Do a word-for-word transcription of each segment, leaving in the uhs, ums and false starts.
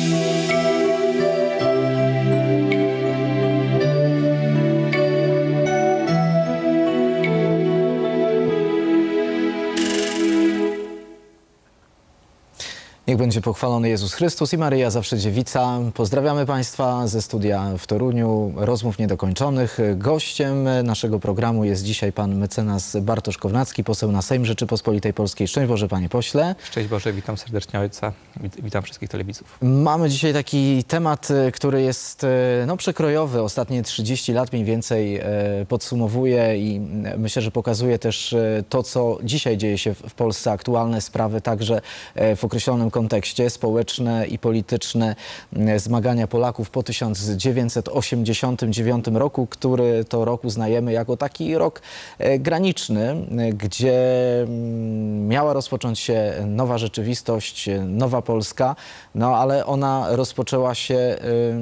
Niech będzie pochwalony Jezus Chrystus i Maryja zawsze dziewica. Pozdrawiamy Państwa ze studia w Toruniu, rozmów niedokończonych. Gościem naszego programu jest dzisiaj pan mecenas Bartosz Kownacki, poseł na Sejm Rzeczypospolitej Polskiej. Szczęść Boże, panie pośle. Szczęść Boże, witam serdecznie ojca, witam wszystkich telewidzów. Mamy dzisiaj taki temat, który jest no, przekrojowy. Ostatnie trzydzieści lat mniej więcej podsumowuje i myślę, że pokazuje też to, co dzisiaj dzieje się w Polsce, aktualne sprawy, także w określonym kontekście, społeczne i polityczne zmagania Polaków po tysiąc dziewięćset osiemdziesiątym dziewiątym roku, który to rok uznajemy jako taki rok graniczny, gdzie miała rozpocząć się nowa rzeczywistość, nowa Polska, no ale ona rozpoczęła się,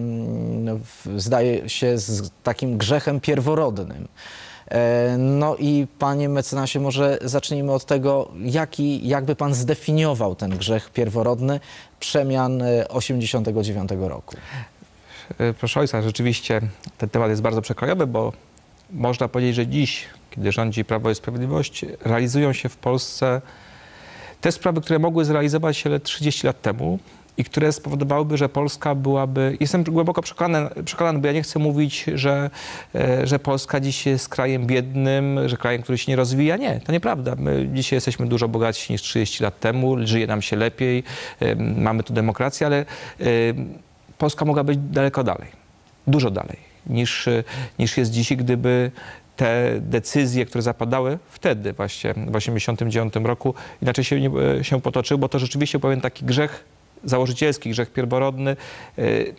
zdaje się, z takim grzechem pierworodnym. No i panie mecenasie, może zacznijmy od tego, jaki, jakby pan zdefiniował ten grzech pierworodny przemian osiemdziesiątego dziewiątego roku. Proszę ojca, rzeczywiście ten temat jest bardzo przekrojowy, bo można powiedzieć, że dziś, kiedy rządzi Prawo i Sprawiedliwość, realizują się w Polsce te sprawy, które mogły zrealizować się trzydzieści lat temu i które spowodowałyby, że Polska byłaby... Jestem głęboko przekonany, przekonany, bo ja nie chcę mówić, że, że Polska dziś jest krajem biednym, że krajem, który się nie rozwija. Nie, to nieprawda. My dzisiaj jesteśmy dużo bogatsi niż trzydzieści lat temu, żyje nam się lepiej, mamy tu demokrację, ale Polska mogła być daleko dalej, dużo dalej niż, niż jest dzisiaj, gdyby te decyzje, które zapadały wtedy właśnie w osiemdziesiątym dziewiątym roku inaczej się, nie, się potoczyły, bo to rzeczywiście powiem taki grzech założycielski, grzech pierworodny, y,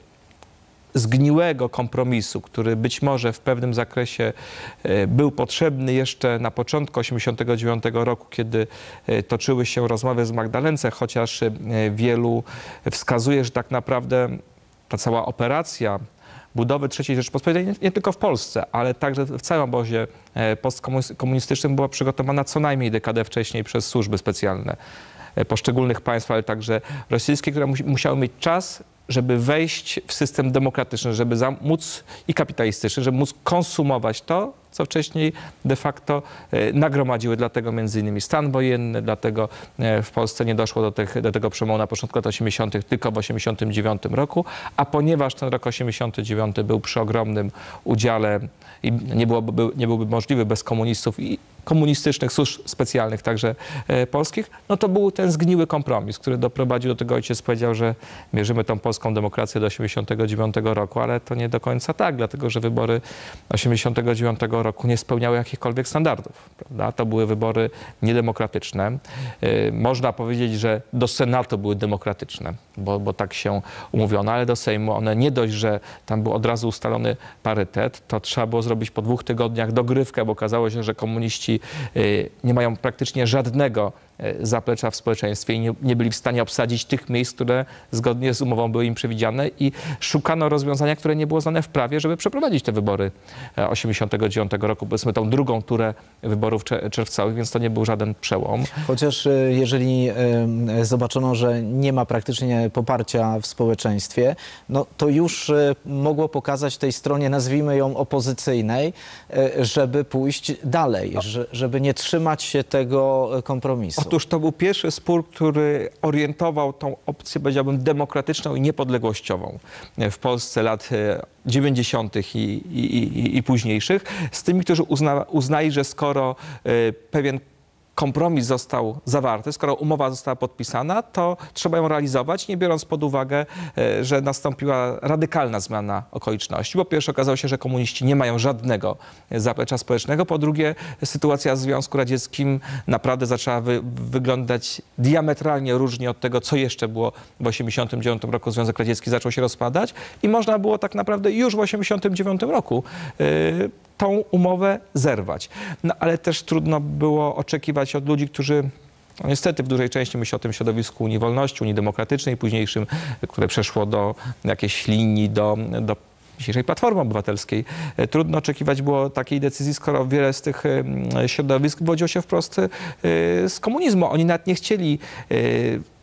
zgniłego kompromisu, który być może w pewnym zakresie y, był potrzebny jeszcze na początku osiemdziesiątego dziewiątego roku, kiedy y, toczyły się rozmowy z Magdalence, chociaż y, wielu wskazuje, że tak naprawdę ta cała operacja budowy trzeciej Rzeczypospolitej, nie, nie tylko w Polsce, ale także w całym obozie postkomunistycznym była przygotowana co najmniej dekadę wcześniej przez służby specjalne poszczególnych państw, ale także rosyjskie, które musiały mieć czas, żeby wejść w system demokratyczny, żeby móc i kapitalistyczny, żeby móc konsumować to, co wcześniej de facto nagromadziły. Dlatego między innymi stan wojenny, dlatego w Polsce nie doszło do, tych, do tego przełomu na początku lat osiemdziesiątych tylko w osiemdziesiątym dziewiątym roku, a ponieważ ten rok osiemdziesiąty dziewiąty był przy ogromnym udziale i nie, byłoby, nie byłby możliwy bez komunistów i komunistycznych służb specjalnych, także e, polskich, no to był ten zgniły kompromis, który doprowadził do tego, ojciec powiedział, że mierzymy tą polską demokrację do osiemdziesiątego dziewiątego roku, ale to nie do końca tak, dlatego że wybory osiemdziesiątego dziewiątego roku nie spełniały jakichkolwiek standardów, prawda? To były wybory niedemokratyczne. E, można powiedzieć, że do Senatu były demokratyczne, bo, bo tak się umówiono, ale do Sejmu one nie dość, że tam był od razu ustalony parytet, to trzeba było zrobić po dwóch tygodniach dogrywkę, bo okazało się, że komuniści nie mają praktycznie żadnego zaplecza w społeczeństwie i nie, nie byli w stanie obsadzić tych miejsc, które zgodnie z umową były im przewidziane i szukano rozwiązania, które nie było znane w prawie, żeby przeprowadzić te wybory osiemdziesiątego dziewiątego roku, powiedzmy tą drugą turę wyborów czerwcowych, więc to nie był żaden przełom. Chociaż jeżeli zobaczono, że nie ma praktycznie poparcia w społeczeństwie, no to już mogło pokazać tej stronie, nazwijmy ją opozycyjnej, żeby pójść dalej, no. żeby nie trzymać się tego kompromisu. Otóż to był pierwszy spór, który orientował tą opcję, powiedziałbym, demokratyczną i niepodległościową w Polsce lat dziewięćdziesiątych i, i, i, i późniejszych, z tymi, którzy uzna, uznali, że skoro y, pewien kompromis został zawarty, skoro umowa została podpisana, to trzeba ją realizować, nie biorąc pod uwagę, że nastąpiła radykalna zmiana okoliczności. Po pierwsze okazało się, że komuniści nie mają żadnego zaplecza społecznego. Po drugie, sytuacja w Związku Radzieckim naprawdę zaczęła wy wyglądać diametralnie różnie od tego, co jeszcze było w osiemdziesiątym dziewiątym roku. Związek Radziecki zaczął się rozpadać i można było tak naprawdę już w osiemdziesiątym dziewiątym roku yy, tą umowę zerwać. No ale też trudno było oczekiwać od ludzi, którzy no niestety w dużej części myślę o tym środowisku Unii Wolności, Unii Demokratycznej późniejszym, które przeszło do jakiejś linii, do, do dzisiejszej Platformy Obywatelskiej. Trudno oczekiwać było takiej decyzji, skoro wiele z tych środowisk wywodziło się wprost z komunizmu. Oni nawet nie chcieli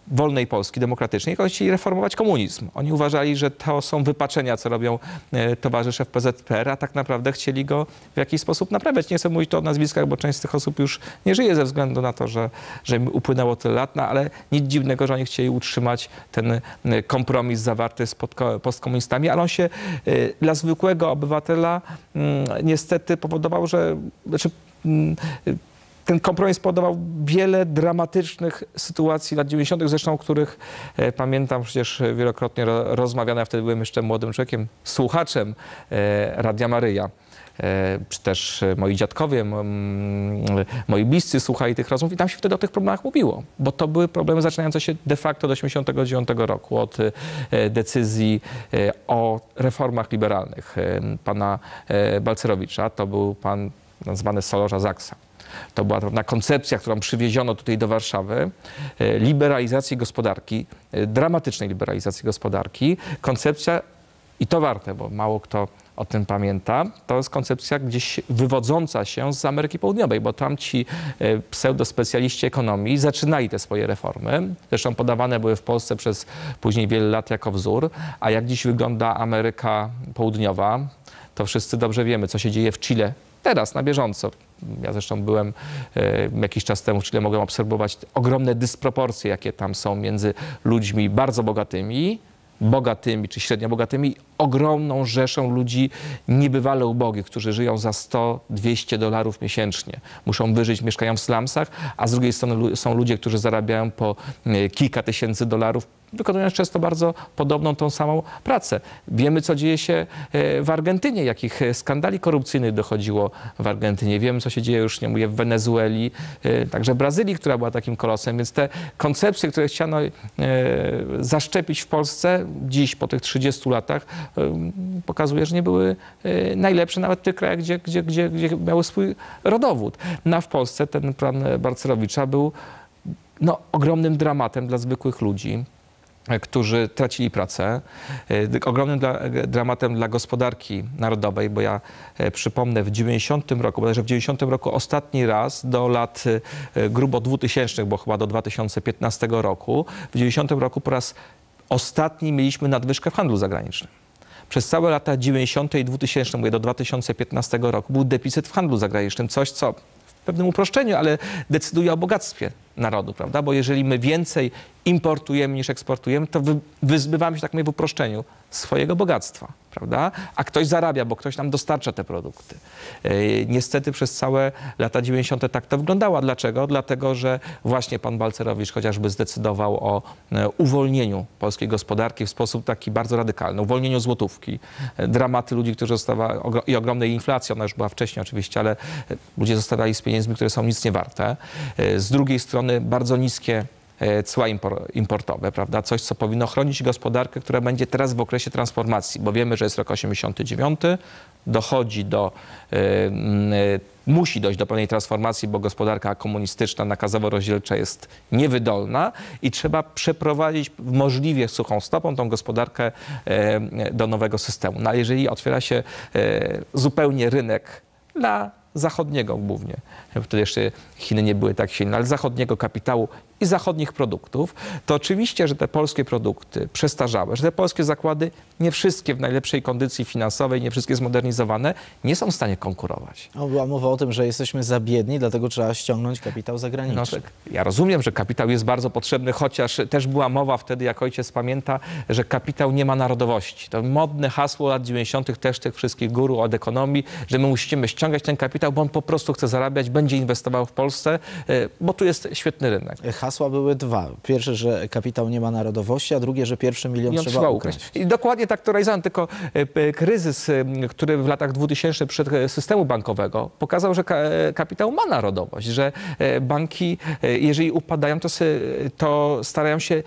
wolnej Polski, demokratycznej, oni chcieli reformować komunizm. Oni uważali, że to są wypaczenia, co robią e, towarzysze w P Z P R, a tak naprawdę chcieli go w jakiś sposób naprawiać. Nie chcę mówić tu o nazwiskach, bo część z tych osób już nie żyje ze względu na to, że, że im upłynęło tyle lat, no, ale nic dziwnego, że oni chcieli utrzymać ten kompromis zawarty z postkomunistami, ale on się e, dla zwykłego obywatela m, niestety powodował, że znaczy, m, ten kompromis powodował wiele dramatycznych sytuacji lat dziewięćdziesiątych, zresztą o których e, pamiętam przecież wielokrotnie ro, rozmawiane. Ja wtedy byłem jeszcze młodym człowiekiem, słuchaczem e, Radia Maryja. E, czy też moi dziadkowie, m, moi bliscy słuchali tych rozmów i tam się wtedy o tych problemach mówiło, bo to były problemy zaczynające się de facto od osiemdziesiątego dziewiątego roku, od e, decyzji e, o reformach liberalnych e, pana e, Balcerowicza. To był pan nazwany Solorza Zaksa. To była pewna koncepcja, którą przywieziono tutaj do Warszawy, liberalizacji gospodarki, dramatycznej liberalizacji gospodarki. Koncepcja, i to warte, bo mało kto o tym pamięta, to jest koncepcja gdzieś wywodząca się z Ameryki Południowej, bo tam ci pseudospecjaliści ekonomii zaczynali te swoje reformy. Zresztą podawane były w Polsce przez później wiele lat jako wzór. A jak dziś wygląda Ameryka Południowa, to wszyscy dobrze wiemy, co się dzieje w Chile teraz, na bieżąco. Ja zresztą byłem e, jakiś czas temu w Chile, mogłem obserwować ogromne dysproporcje, jakie tam są między ludźmi bardzo bogatymi, bogatymi czy średnio bogatymi, ogromną rzeszą ludzi niebywale ubogich, którzy żyją za sto dwieście dolarów miesięcznie. Muszą wyżyć, mieszkają w slumsach, a z drugiej strony są ludzie, którzy zarabiają po e, kilka tysięcy dolarów, wykonując często bardzo podobną, tą samą pracę. Wiemy, co dzieje się w Argentynie, jakich skandali korupcyjnych dochodziło w Argentynie. Wiemy, co się dzieje, już nie mówię, w Wenezueli, także w Brazylii, która była takim kolosem. Więc te koncepcje, które chciano zaszczepić w Polsce dziś, po tych trzydziestu latach, pokazuje, że nie były najlepsze nawet w tych krajach, gdzie, gdzie, gdzie, gdzie miały swój rodowód. No, a w Polsce ten plan Balcerowicza był no, ogromnym dramatem dla zwykłych ludzi, którzy tracili pracę, ogromnym dla, dramatem dla gospodarki narodowej, bo ja e, przypomnę, w dziewięćdziesiątym roku, bodajże w dziewięćdziesiątym roku ostatni raz do lat e, grubo dwutysięcznych, bo chyba do dwa tysiące piętnastego roku, w dziewięćdziesiątym roku po raz ostatni mieliśmy nadwyżkę w handlu zagranicznym. Przez całe lata dziewięćdziesiąte i dwutysięczne, mówię, do dwa tysiące piętnastego roku był deficyt w handlu zagranicznym, coś co w pewnym uproszczeniu, ale decyduje o bogactwie narodu, prawda? Bo jeżeli my więcej importujemy niż eksportujemy, to wy, wyzbywamy się, tak mówię w uproszczeniu, swojego bogactwa, prawda? A ktoś zarabia, bo ktoś nam dostarcza te produkty. E, niestety przez całe lata dziewięćdziesiąte tak to wyglądało. Dlaczego? Dlatego, że właśnie pan Balcerowicz chociażby zdecydował o e, uwolnieniu polskiej gospodarki w sposób taki bardzo radykalny, uwolnieniu złotówki. E, dramaty ludzi, którzy zostawali, ogro, i ogromnej inflacji, ona już była wcześniej oczywiście, ale ludzie zostawali z pieniędzmi, które są nic nie warte. E, z drugiej strony bardzo niskie cła importowe, prawda? Coś, co powinno chronić gospodarkę, która będzie teraz w okresie transformacji, bo wiemy, że jest rok osiemdziesiąty dziewiąty, dochodzi do, y, y, musi dojść do pewnej transformacji, bo gospodarka komunistyczna, nakazowo-rozdzielcza jest niewydolna i trzeba przeprowadzić możliwie suchą stopą tą gospodarkę y, do nowego systemu. No, ale jeżeli otwiera się y, zupełnie rynek dla zachodniego głównie, wtedy jeszcze Chiny nie były tak silne, ale zachodniego kapitału i zachodnich produktów, to oczywiście, że te polskie produkty przestarzałe, że te polskie zakłady, nie wszystkie w najlepszej kondycji finansowej, nie wszystkie zmodernizowane, nie są w stanie konkurować. No, była mowa o tym, że jesteśmy za biedni, dlatego trzeba ściągnąć kapitał zagraniczny. No, tak. Ja rozumiem, że kapitał jest bardzo potrzebny, chociaż też była mowa wtedy, jak ojciec pamięta, że kapitał nie ma narodowości. To modne hasło lat dziewięćdziesiątych też tych wszystkich guru od ekonomii, że my musimy ściągać ten kapitał, bo on po prostu chce zarabiać, będzie inwestował w Polsce, bo tu jest świetny rynek. Hasła były dwa. Pierwsze, że kapitał nie ma narodowości, a drugie, że pierwszy milion, milion trzeba, trzeba ukraść. ukraść. I dokładnie tak to realizowano, tylko kryzys, który w latach dwutysięcznych przyszedł systemu bankowego, pokazał, że kapitał ma narodowość, że banki, jeżeli upadają, to, to starają się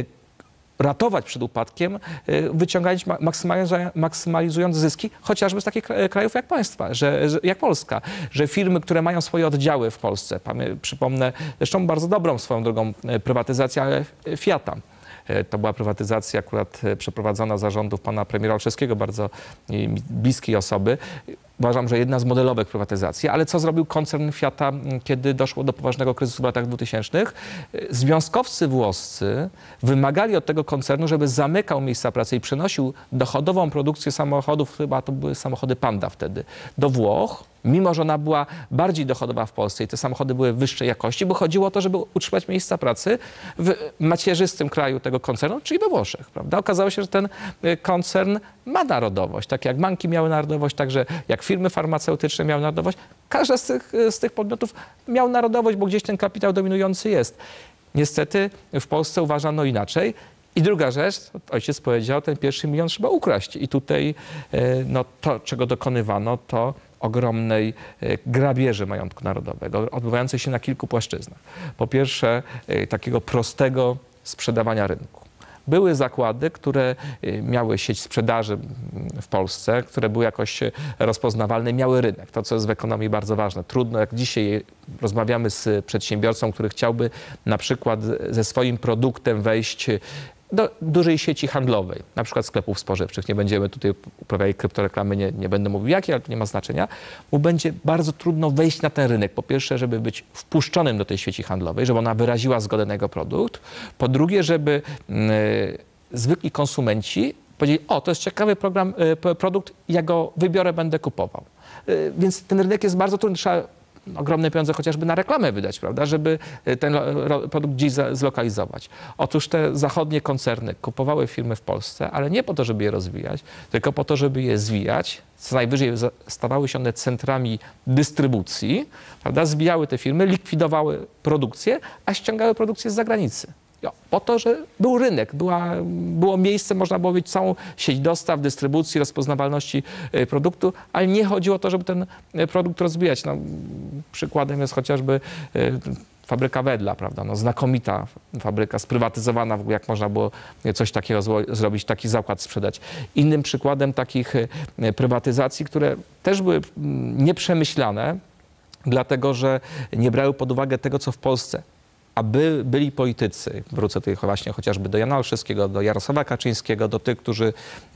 ratować przed upadkiem, wyciągając, maksymalizując zyski, chociażby z takich krajów jak państwa, że, jak Polska, że firmy, które mają swoje oddziały w Polsce, przypomnę zresztą bardzo dobrą swoją drogą prywatyzację, ale Fiata, To była prywatyzacja akurat przeprowadzona za rządów pana premiera Olszewskiego, bardzo bliskiej osoby. Uważam, że jedna z modelowych prywatyzacji, ale co zrobił koncern Fiata, kiedy doszło do poważnego kryzysu w latach dwutysięcznych? Związkowcy włoscy wymagali od tego koncernu, żeby zamykał miejsca pracy i przenosił dochodową produkcję samochodów, chyba to były samochody Panda wtedy, do Włoch, mimo że ona była bardziej dochodowa w Polsce i te samochody były wyższej jakości, bo chodziło o to, żeby utrzymać miejsca pracy w macierzystym kraju tego koncernu, czyli we Włoszech, prawda? Okazało się, że ten koncern ma narodowość, tak jak banki miały narodowość, także jak firmy farmaceutyczne miały narodowość. Każda z tych, z tych podmiotów miał narodowość, bo gdzieś ten kapitał dominujący jest. Niestety w Polsce uważano inaczej. I druga rzecz, ojciec powiedział, ten pierwszy milion trzeba ukraść. I tutaj no, to, czego dokonywano, to ogromnej grabieży majątku narodowego, odbywającej się na kilku płaszczyznach. Po pierwsze, takiego prostego sprzedawania rynku. Były zakłady, które miały sieć sprzedaży w Polsce, które były jakoś rozpoznawalne, miały rynek. To, co jest w ekonomii bardzo ważne. Trudno, jak dzisiaj rozmawiamy z przedsiębiorcą, który chciałby na przykład ze swoim produktem wejść do dużej sieci handlowej, na przykład sklepów spożywczych. Nie będziemy tutaj uprawiali kryptoreklamy, nie, nie będę mówił jakie, ale to nie ma znaczenia. Mu będzie bardzo trudno wejść na ten rynek. Po pierwsze, żeby być wpuszczonym do tej sieci handlowej, żeby ona wyraziła zgodę na jego produkt. Po drugie, żeby yy, zwykli konsumenci powiedzieli, o, to jest ciekawy program, yy, produkt, ja go wybiorę, będę kupował. Yy, więc ten rynek jest bardzo trudny. Trzeba ogromne pieniądze chociażby na reklamę wydać, prawda, żeby ten produkt gdzieś zlokalizować. Otóż te zachodnie koncerny kupowały firmy w Polsce, ale nie po to, żeby je rozwijać, tylko po to, żeby je zwijać. Co najwyżej stawały się one centrami dystrybucji, prawda, zbijały te firmy, likwidowały produkcję, a ściągały produkcję z zagranicy. Po to, że był rynek, była, było miejsce, można było mieć całą sieć dostaw, dystrybucji, rozpoznawalności produktu, ale nie chodziło o to, żeby ten produkt rozwijać. No, przykładem jest chociażby fabryka Wedla, prawda? No, znakomita fabryka, sprywatyzowana, w ogóle jak można było coś takiego zrobić, taki zakład sprzedać. Innym przykładem takich prywatyzacji, które też były nieprzemyślane, dlatego że nie brały pod uwagę tego, co w Polsce. Aby byli politycy, wrócę tutaj właśnie chociażby do Jana Olszewskiego, do Jarosława Kaczyńskiego, do tych, którzy,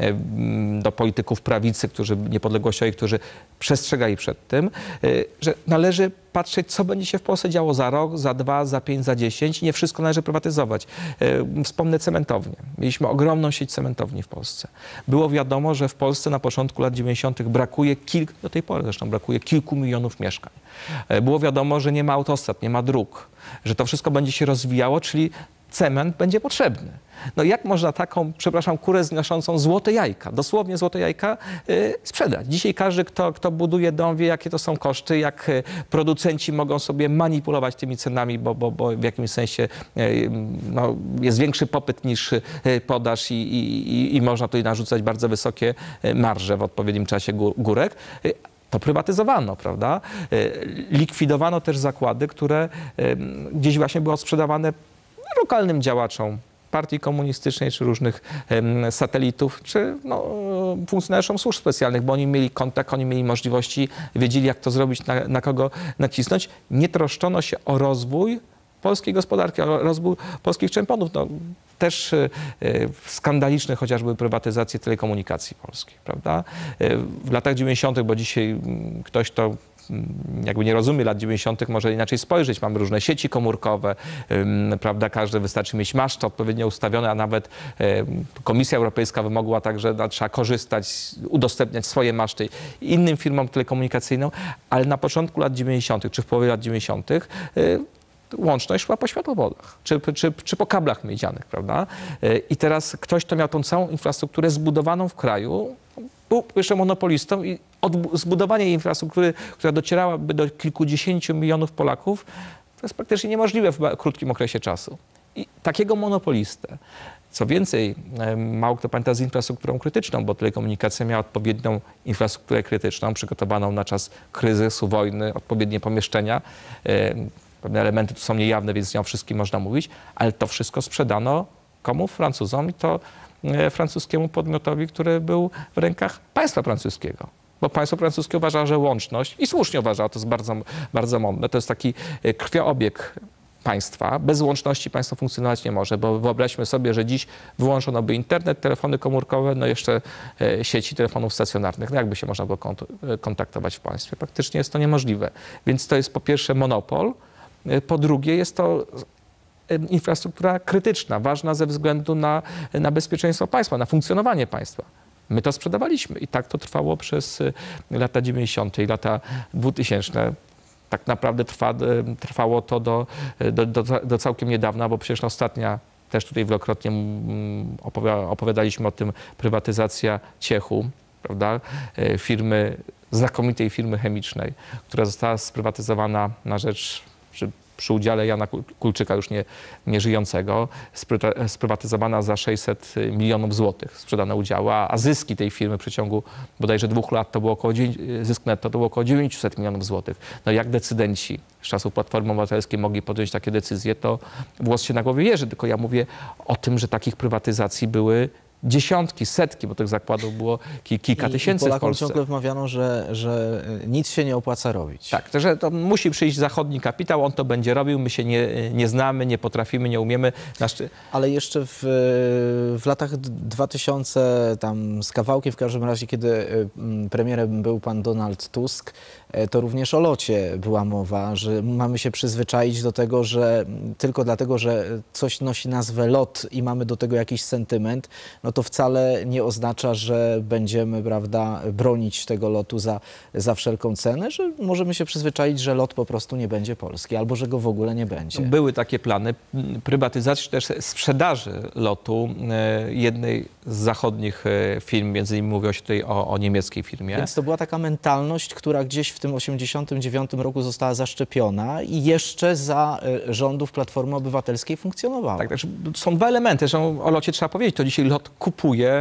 do polityków prawicy, którzy niepodległościowi, którzy przestrzegali przed tym, że należy patrzeć, co będzie się w Polsce działo za rok, za dwa, za pięć, za dziesięć. Nie wszystko należy prywatyzować. Wspomnę cementownię. Mieliśmy ogromną sieć cementowni w Polsce. Było wiadomo, że w Polsce na początku lat dziewięćdziesiątych brakuje kilku, do tej pory zresztą brakuje kilku milionów mieszkań. Było wiadomo, że nie ma autostrad, nie ma dróg, że to wszystko będzie się rozwijało, czyli cement będzie potrzebny. No jak można taką, przepraszam, kurę znoszącą złote jajka, dosłownie złote jajka, yy, sprzedać? Dzisiaj każdy, kto, kto buduje dom, wie, jakie to są koszty, jak producenci mogą sobie manipulować tymi cenami, bo, bo, bo w jakimś sensie yy, no, jest większy popyt niż yy, podaż i, i, i można tutaj narzucać bardzo wysokie marże w odpowiednim czasie górek. Yy, To prywatyzowano, prawda? Likwidowano też zakłady, które gdzieś właśnie były sprzedawane lokalnym działaczom partii komunistycznej, czy różnych satelitów, czy no, funkcjonariuszom służb specjalnych, bo oni mieli kontakt, oni mieli możliwości, wiedzieli, jak to zrobić, na, na kogo nacisnąć. Nie troszczono się o rozwój polskiej gospodarki, o rozwój polskich czempionów. No, też y, skandaliczne chociażby prywatyzacje telekomunikacji polskiej, prawda? Y, w latach dziewięćdziesiątych, bo dzisiaj y, ktoś to jakby nie rozumie lat dziewięćdziesiątych, może inaczej spojrzeć. Mamy różne sieci komórkowe, ym, prawda, każdy wystarczy mieć maszty odpowiednio ustawione, a nawet ym, Komisja Europejska wymogła także, no, trzeba korzystać, udostępniać swoje maszty innym firmom telekomunikacyjnym, ale na początku lat dziewięćdziesiątych, czy w połowie lat dziewięćdziesiątych y, łączność szła po światłowodach, czy, czy, czy po kablach miedzianych, prawda? I teraz ktoś, kto miał tą całą infrastrukturę zbudowaną w kraju, był jeszcze monopolistą i od zbudowania infrastruktury, która docierałaby do kilkudziesięciu milionów Polaków, to jest praktycznie niemożliwe w krótkim okresie czasu. I takiego monopolistę, co więcej, mało kto pamięta z infrastrukturą krytyczną, bo telekomunikacja miała odpowiednią infrastrukturę krytyczną, przygotowaną na czas kryzysu, wojny, odpowiednie pomieszczenia. Pewne elementy tu są niejawne, więc nie o wszystkim można mówić, ale to wszystko sprzedano komu? Francuzom i to francuskiemu podmiotowi, który był w rękach państwa francuskiego. Bo państwo francuskie uważa, że łączność, i słusznie uważa, to jest bardzo, bardzo mądre, to jest taki krwioobieg państwa. Bez łączności państwo funkcjonować nie może, bo wyobraźmy sobie, że dziś wyłączono by internet, telefony komórkowe, no jeszcze e, sieci telefonów stacjonarnych. No jakby się można było kont kontaktować w państwie? Praktycznie jest to niemożliwe. Więc to jest po pierwsze monopol, e, po drugie jest to infrastruktura krytyczna, ważna ze względu na, na bezpieczeństwo państwa, na funkcjonowanie państwa. My to sprzedawaliśmy i tak to trwało przez lata dziewięćdziesiąte i lata dwutysięczne. Tak naprawdę trwa, trwało to do, do, do, do całkiem niedawna, bo przecież ostatnia, też tutaj wielokrotnie opowiadaliśmy o tym, prywatyzacja Ciechu, prawda, firmy, znakomitej firmy chemicznej, która została sprywatyzowana na rzecz, przy, przy udziale Jana Kulczyka, już nie, nie żyjącego, sprywatyzowana za sześćset milionów złotych, sprzedane udziały, a zyski tej firmy w przeciągu bodajże dwóch lat to było około, zysk netto to było około dziewięćset milionów złotych. No jak decydenci z czasów Platformy Obywatelskiej mogli podjąć takie decyzje, to włos się na głowie jeży, tylko ja mówię o tym, że takich prywatyzacji były dziesiątki, setki, bo tych zakładów było kilka I, tysięcy i w Polsce. ciągle wmawiano, że, że nic się nie opłaca robić. Tak, że to musi przyjść zachodni kapitał, on to będzie robił, my się nie, nie znamy, nie potrafimy, nie umiemy. Nasz... Ale jeszcze w, w latach dwa tysiące tam z kawałkiem, w każdym razie, kiedy premierem był pan Donald Tusk, to również o locie była mowa, że mamy się przyzwyczaić do tego, że tylko dlatego, że coś nosi nazwę lot i mamy do tego jakiś sentyment, no to wcale nie oznacza, że będziemy, prawda, bronić tego lotu za, za wszelką cenę, że możemy się przyzwyczaić, że lot po prostu nie będzie polski, albo że go w ogóle nie będzie. Były takie plany prywatyzacji, też sprzedaży lotu jednej z zachodnich firm, między innymi mówiło się tutaj o, o niemieckiej firmie. Więc to była taka mentalność, która gdzieś w tym osiemdziesiątym dziewiątym roku została zaszczepiona i jeszcze za rządów Platformy Obywatelskiej funkcjonowała. Tak, także są dwa elementy, że o locie trzeba powiedzieć. To dzisiaj lot kupuje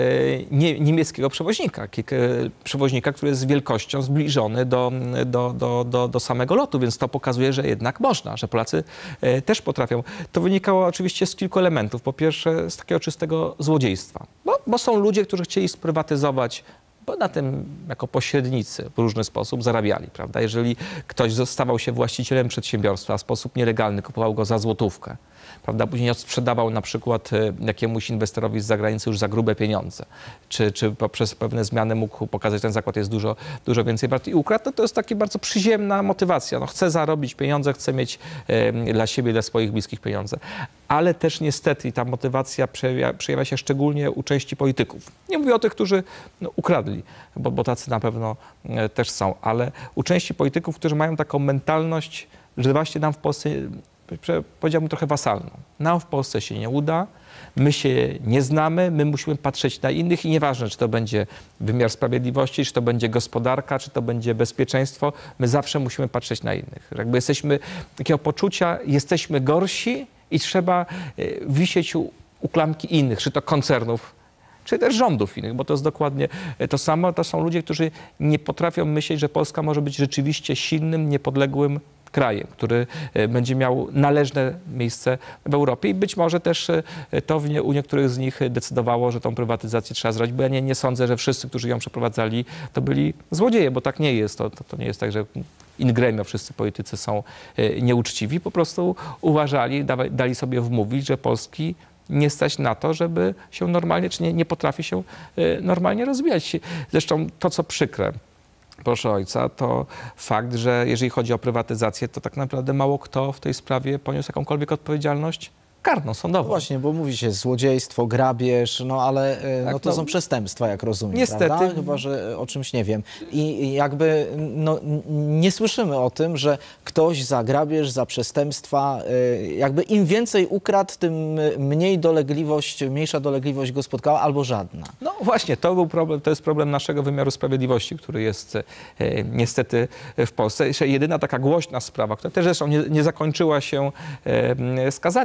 nie, niemieckiego przewoźnika, przewoźnika, który jest z wielkością zbliżony do, do, do, do, do samego lotu, więc to pokazuje, że jednak można, że Polacy też potrafią. To wynikało oczywiście z kilku elementów. Po pierwsze z takiego czystego złodziejstwa, bo, bo są ludzie, którzy chcieli sprywatyzować, bo na tym jako pośrednicy w różny sposób zarabiali, prawda? Jeżeli ktoś zostawał się właścicielem przedsiębiorstwa w sposób nielegalny, kupował go za złotówkę, prawda? Później sprzedawał na przykład jakiemuś inwestorowi z zagranicy już za grube pieniądze, czy, czy poprzez pewne zmiany mógł pokazać, że ten zakład jest dużo, dużo więcej wart i ukradł, to, to jest taka bardzo przyziemna motywacja. No, chcę zarobić pieniądze, chcę mieć e, dla siebie, dla swoich bliskich pieniądze. Ale też niestety ta motywacja przejawia, przejawia się szczególnie u części polityków. Nie mówię o tych, którzy no, ukradli, bo, bo tacy na pewno e, też są, ale u części polityków, którzy mają taką mentalność, że właśnie nam w Polsce, powiedziałbym trochę wasalną, nam w Polsce się nie uda, my się nie znamy, my musimy patrzeć na innych i nieważne, czy to będzie wymiar sprawiedliwości, czy to będzie gospodarka, czy to będzie bezpieczeństwo, my zawsze musimy patrzeć na innych. Jakby jesteśmy takiego poczucia, jesteśmy gorsi i trzeba wisieć u, u klamki innych, czy to koncernów, czy też rządów innych, bo to jest dokładnie to samo. To są ludzie, którzy nie potrafią myśleć, że Polska może być rzeczywiście silnym, niepodległym krajem, który będzie miał należne miejsce w Europie i być może też to u niektórych z nich decydowało, że tą prywatyzację trzeba zrobić, bo ja nie, nie sądzę, że wszyscy, którzy ją przeprowadzali, to byli złodzieje, bo tak nie jest. To, to, to nie jest tak, że in gremio wszyscy politycy są nieuczciwi, po prostu uważali, da, dali sobie wmówić, że Polski nie stać na to, żeby się normalnie, czy nie, nie potrafi się normalnie rozwijać. Zresztą to, co przykre, proszę ojca, to fakt, że jeżeli chodzi o prywatyzację, to tak naprawdę mało kto w tej sprawie poniósł jakąkolwiek odpowiedzialność karną, sądową. Właśnie, bo mówi się złodziejstwo, grabież, no ale no, tak, to no, są przestępstwa, jak rozumiem, niestety. prawda? Chyba że o czymś nie wiem. I jakby no, nie słyszymy o tym, że ktoś za grabież, za przestępstwa, jakby im więcej ukradł, tym mniej dolegliwość, mniejsza dolegliwość go spotkała, albo żadna. No właśnie, to był problem, to jest problem naszego wymiaru sprawiedliwości, który jest e, niestety w Polsce. Jeszcze jedyna taka głośna sprawa, która też zresztą nie, nie zakończyła się e, skazaniem, to jest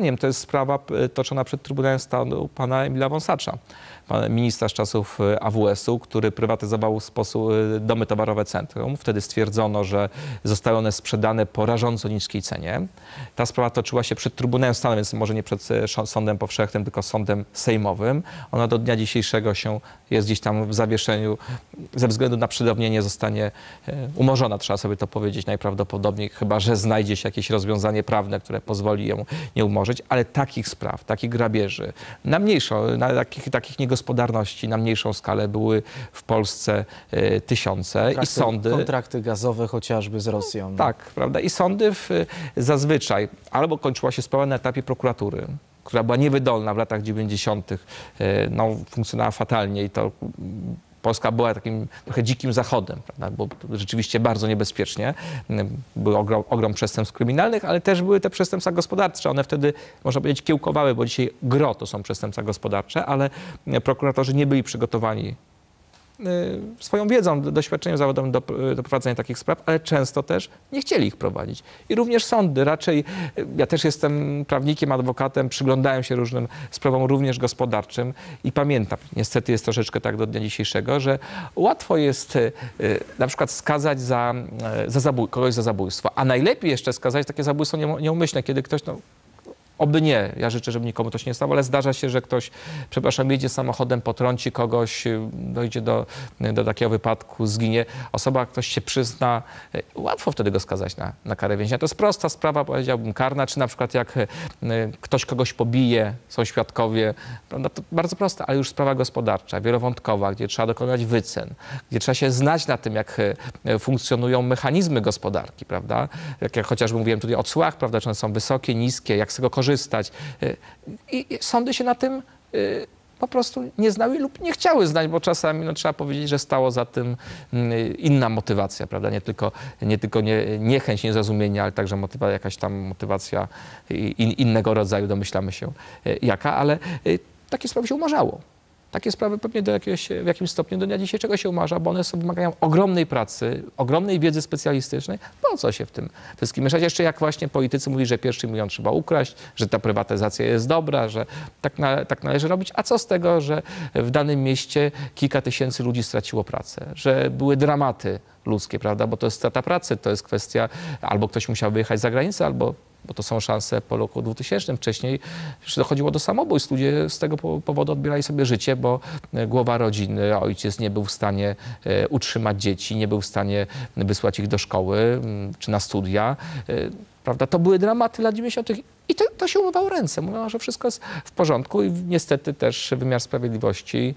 sprawa toczona przed Trybunałem Stanu pana Emila Wąsacza, pana ministra z czasów A W S-u, który prywatyzował w sposób domy towarowe centrum. Wtedy stwierdzono, że zostały one sprzedane po rażąco niskiej cenie. Ta sprawa toczyła się przed Trybunałem Stanu, więc może nie przed sądem powszechnym, tylko sądem sejmowym. Ona do dnia dzisiejszego się jest gdzieś tam w zawieszeniu. Ze względu na przedawnienie zostanie umorzona, trzeba sobie to powiedzieć najprawdopodobniej, chyba że znajdzie się jakieś rozwiązanie prawne, które pozwoli ją nie umorzyć, ale takich spraw, takich grabieży, na mniejszą, na takich, takich niegospodarności, na mniejszą skalę były w Polsce y, tysiące Kontrakty, i sądy... Kontrakty gazowe chociażby z Rosją. Tak, prawda? I sądy w, zazwyczaj albo kończyła się sprawa na etapie prokuratury, która była niewydolna w latach dziewięćdziesiątych, y, no, funkcjonowała fatalnie i to Polska była takim trochę dzikim zachodem, prawda? Było rzeczywiście bardzo niebezpiecznie. Był ogrom, ogrom przestępstw kryminalnych, ale też były te przestępstwa gospodarcze. One wtedy, można powiedzieć, kiełkowały, bo dzisiaj gro to są przestępstwa gospodarcze, ale prokuratorzy nie byli przygotowani swoją wiedzą, doświadczeniem zawodowym do, do prowadzenia takich spraw, ale często też nie chcieli ich prowadzić. I również sądy raczej, ja też jestem prawnikiem, adwokatem, przyglądałem się różnym sprawom, również gospodarczym i pamiętam, niestety jest troszeczkę tak do dnia dzisiejszego, że łatwo jest na przykład skazać za, za zabój, kogoś za zabójstwo, a najlepiej jeszcze skazać takie zabójstwo nieumyślne, kiedy ktoś no, oby nie, ja życzę, żeby nikomu to się nie stało, ale zdarza się, że ktoś, przepraszam, jedzie samochodem, potrąci kogoś, dojdzie do, do takiego wypadku, zginie. Osoba, ktoś się przyzna, łatwo wtedy go skazać na, na karę więzienia. To jest prosta sprawa, powiedziałbym, karna, czy na przykład jak ktoś kogoś pobije, są świadkowie, prawda, to bardzo proste, ale już sprawa gospodarcza, wielowątkowa, gdzie trzeba dokonywać wycen, gdzie trzeba się znać na tym, jak funkcjonują mechanizmy gospodarki, prawda? Jak ja chociażby mówiłem tutaj o cłach, prawda, czy one są wysokie, niskie, jak z tego korzystać. I sądy się na tym po prostu nie znały lub nie chciały znać, bo czasami no, trzeba powiedzieć, że stało za tym inna motywacja, prawda? Nie tylko, nie tylko nie, niechęć, niezrozumienie, ale także motywacja, jakaś tam motywacja in, innego rodzaju, domyślamy się jaka, ale takie sprawy się umarzało. Takie sprawy pewnie do jakiegoś, w jakimś stopniu do dnia dzisiejszego się umarza, bo one sobie wymagają ogromnej pracy, ogromnej wiedzy specjalistycznej. Po co się w tym wszystkim mieszać? Jeszcze jak właśnie politycy mówili, że pierwszy milion trzeba ukraść, że ta prywatyzacja jest dobra, że tak, na, tak należy robić. A co z tego, że w danym mieście kilka tysięcy ludzi straciło pracę, że były dramaty ludzkie, prawda? Bo to jest strata pracy, to jest kwestia, albo ktoś musiał wyjechać za granicę, albo bo to są szanse po roku dwutysięcznym. Wcześniej dochodziło do samobójstw. Ludzie z tego powodu odbierali sobie życie, bo głowa rodziny, ojciec nie był w stanie utrzymać dzieci, nie był w stanie wysłać ich do szkoły czy na studia. Prawda? To były dramaty lat dziewięćdziesiątych. I to, to się umywało ręce. Mówiono, że wszystko jest w porządku i niestety też wymiar sprawiedliwości,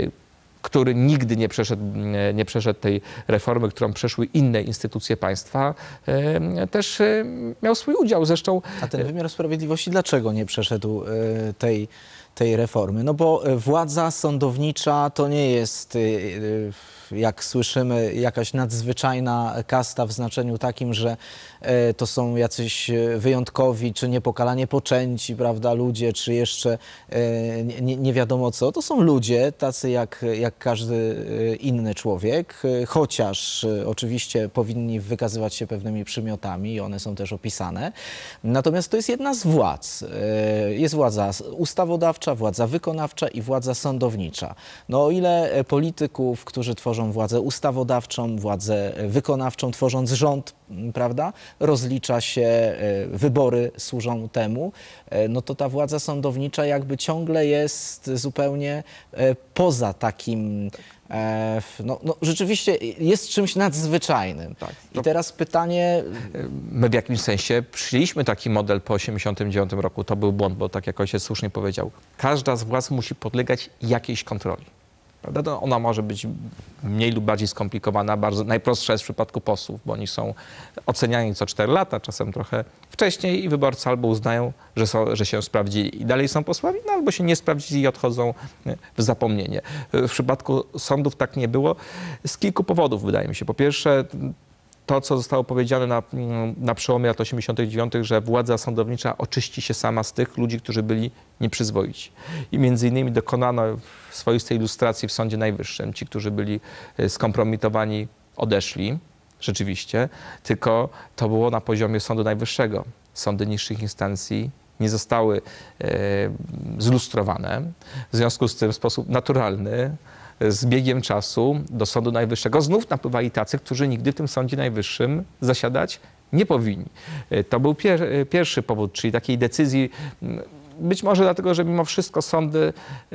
który nigdy nie przeszedł, nie przeszedł tej reformy, którą przeszły inne instytucje państwa, też miał swój udział. Zresztą... A ten wymiar sprawiedliwości dlaczego nie przeszedł tej, tej reformy? No bo władza sądownicza to nie jest, jak słyszymy, jakaś nadzwyczajna kasta w znaczeniu takim, że to są jacyś wyjątkowi, czy niepokalanie poczęci, prawda, ludzie, czy jeszcze nie, nie wiadomo co. To są ludzie, tacy jak, jak każdy inny człowiek, chociaż oczywiście powinni wykazywać się pewnymi przymiotami i one są też opisane. Natomiast to jest jedna z władz. Jest władza ustawodawcza, władza wykonawcza i władza sądownicza. No o ile polityków, którzy tworzą władzę ustawodawczą, władzę wykonawczą, tworząc rząd, prawda, rozlicza się, wybory służą temu, no to ta władza sądownicza jakby ciągle jest zupełnie poza takim, no, no rzeczywiście jest czymś nadzwyczajnym. Tak. I teraz pytanie... My w jakimś sensie przyjęliśmy taki model po osiemdziesiątym dziewiątym roku. To był błąd, bo tak jak ojciec słusznie powiedział, każda z władz musi podlegać jakiejś kontroli. Prawda? Ona może być mniej lub bardziej skomplikowana. Bardzo najprostsza jest w przypadku posłów, bo oni są oceniani co cztery lata, czasem trochę wcześniej i wyborcy albo uznają, że, są, że się sprawdzili i dalej są posłami, no, albo się nie sprawdzili i odchodzą w zapomnienie. W przypadku sądów tak nie było z kilku powodów, wydaje mi się. Po pierwsze, to, co zostało powiedziane na, na przełomie lat osiemdziesiątych dziewiątych, że władza sądownicza oczyści się sama z tych ludzi, którzy byli nieprzyzwoici. I między innymi dokonano swoistej ilustracji w Sądzie Najwyższym. Ci, którzy byli skompromitowani, odeszli, rzeczywiście, tylko to było na poziomie Sądu Najwyższego. Sądy niższych instancji nie zostały e, zlustrowane. W związku z tym w sposób naturalny z biegiem czasu do Sądu Najwyższego znów napływali tacy, którzy nigdy w tym Sądzie Najwyższym zasiadać nie powinni. To był pier pierwszy powód, czyli takiej decyzji, być może dlatego, że mimo wszystko sądy,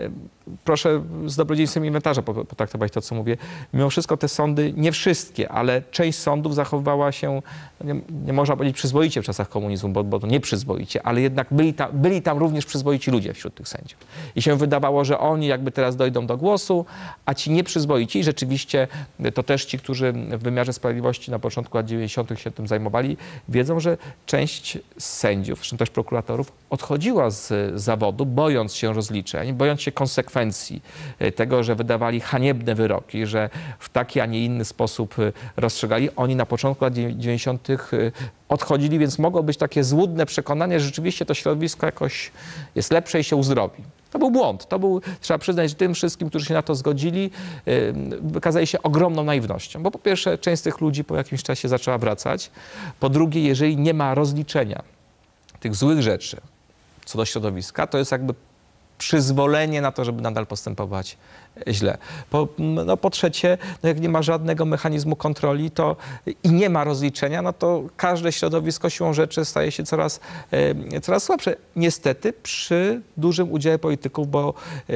proszę z dobrodziejstwem inwentarza potraktować to, co mówię, mimo wszystko te sądy, nie wszystkie, ale część sądów zachowywała się, nie, nie można powiedzieć przyzwoicie w czasach komunizmu, bo, bo to nie przyzwoicie, ale jednak byli, ta, byli tam również przyzwoici ludzie wśród tych sędziów. I się wydawało, że oni jakby teraz dojdą do głosu, a ci nieprzyzwoici, i rzeczywiście to też ci, którzy w wymiarze sprawiedliwości na początku lat dziewięćdziesiątych się tym zajmowali, wiedzą, że część sędziów, zresztą też prokuratorów, odchodziła z zawodu, bojąc się rozliczeń, bojąc się konsekwencji tego, że wydawali haniebne wyroki, że w taki, a nie inny sposób rozstrzygali. Oni na początku lat dziewięćdziesiątych odchodzili, więc mogło być takie złudne przekonanie, że rzeczywiście to środowisko jakoś jest lepsze i się uzdrowi. To był błąd. To był, trzeba przyznać, że tym wszystkim, którzy się na to zgodzili, wykazali się ogromną naiwnością. Bo po pierwsze, część z tych ludzi po jakimś czasie zaczęła wracać. Po drugie, jeżeli nie ma rozliczenia tych złych rzeczy co do środowiska, to jest jakby przyzwolenie na to, żeby nadal postępować źle. Po, no, po trzecie, no jak nie ma żadnego mechanizmu kontroli to, i nie ma rozliczenia, no to każde środowisko siłą rzeczy staje się coraz, e, coraz słabsze. Niestety przy dużym udziale polityków, bo e,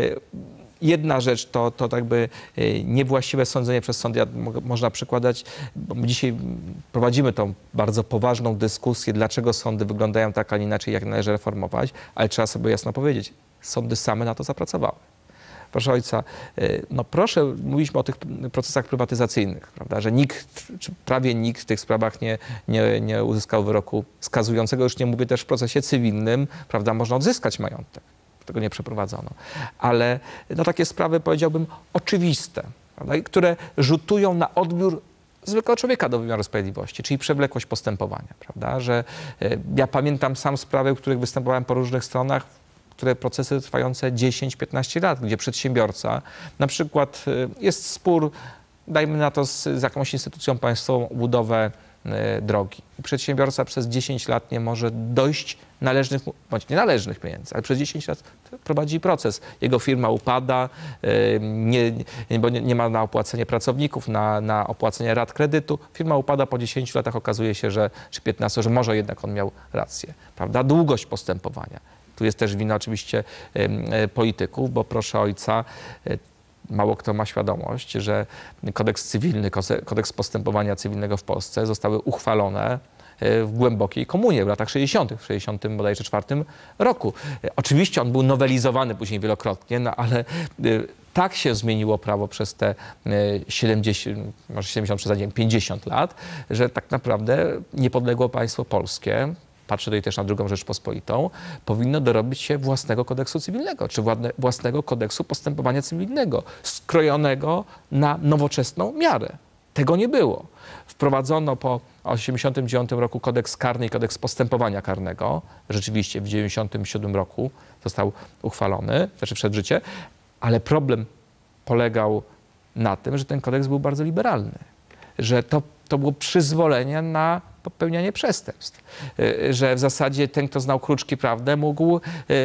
jedna rzecz to, to jakby niewłaściwe sądzenie przez sądy. Ja można przykładać, bo my dzisiaj prowadzimy tą bardzo poważną dyskusję, dlaczego sądy wyglądają tak, a nie inaczej, jak należy reformować, ale trzeba sobie jasno powiedzieć, sądy same na to zapracowały. Proszę ojca, no proszę, mówiliśmy o tych procesach prywatyzacyjnych, prawda, że nikt, czy prawie nikt w tych sprawach nie, nie, nie uzyskał wyroku skazującego. Już nie mówię też w procesie cywilnym, prawda, można odzyskać majątek. Tego nie przeprowadzono. Ale no, takie sprawy, powiedziałbym, oczywiste, prawda, które rzutują na odbiór zwykłego człowieka do wymiaru sprawiedliwości, czyli przewlekłość postępowania, prawda, że e, ja pamiętam sam sprawy, w których występowałem po różnych stronach, które procesy trwające dziesięć piętnaście lat, gdzie przedsiębiorca, na przykład e, jest spór, dajmy na to z, z jakąś instytucją państwową, budowę e, drogi. I przedsiębiorca przez dziesięć lat nie może dojść należnych, bądź nienależnych pieniędzy, ale przez dziesięć lat prowadzi proces. Jego firma upada, nie, nie, bo nie, nie ma na opłacenie pracowników, na, na opłacenie rat kredytu. Firma upada, po dziesięciu latach okazuje się, że, czy piętnastu, że może jednak on miał rację. Prawda? Długość postępowania. Tu jest też wina oczywiście polityków, bo proszę ojca, mało kto ma świadomość, że kodeks cywilny, kodeks postępowania cywilnego w Polsce zostały uchwalone w głębokiej komunie w latach sześćdziesiątych, w sześćdziesiątym bodajże czwartym roku. Oczywiście on był nowelizowany później wielokrotnie, no ale tak się zmieniło prawo przez te siedemdziesiąt, może siedemdziesiąt przez pięćdziesiąt lat, że tak naprawdę niepodległe państwo polskie, patrzę tutaj też na drugą Rzeczpospolitą, powinno dorobić się własnego kodeksu cywilnego, czy własnego kodeksu postępowania cywilnego, skrojonego na nowoczesną miarę. Tego nie było. Wprowadzono po tysiąc dziewięćset osiemdziesiątym dziewiątym roku kodeks karny i kodeks postępowania karnego. Rzeczywiście w tysiąc dziewięćset dziewięćdziesiątym siódmym roku został uchwalony, znaczy wszedł w życie, ale problem polegał na tym, że ten kodeks był bardzo liberalny, że to, to było przyzwolenie na popełnianie przestępstw, że w zasadzie ten, kto znał kruczki prawdę, mógł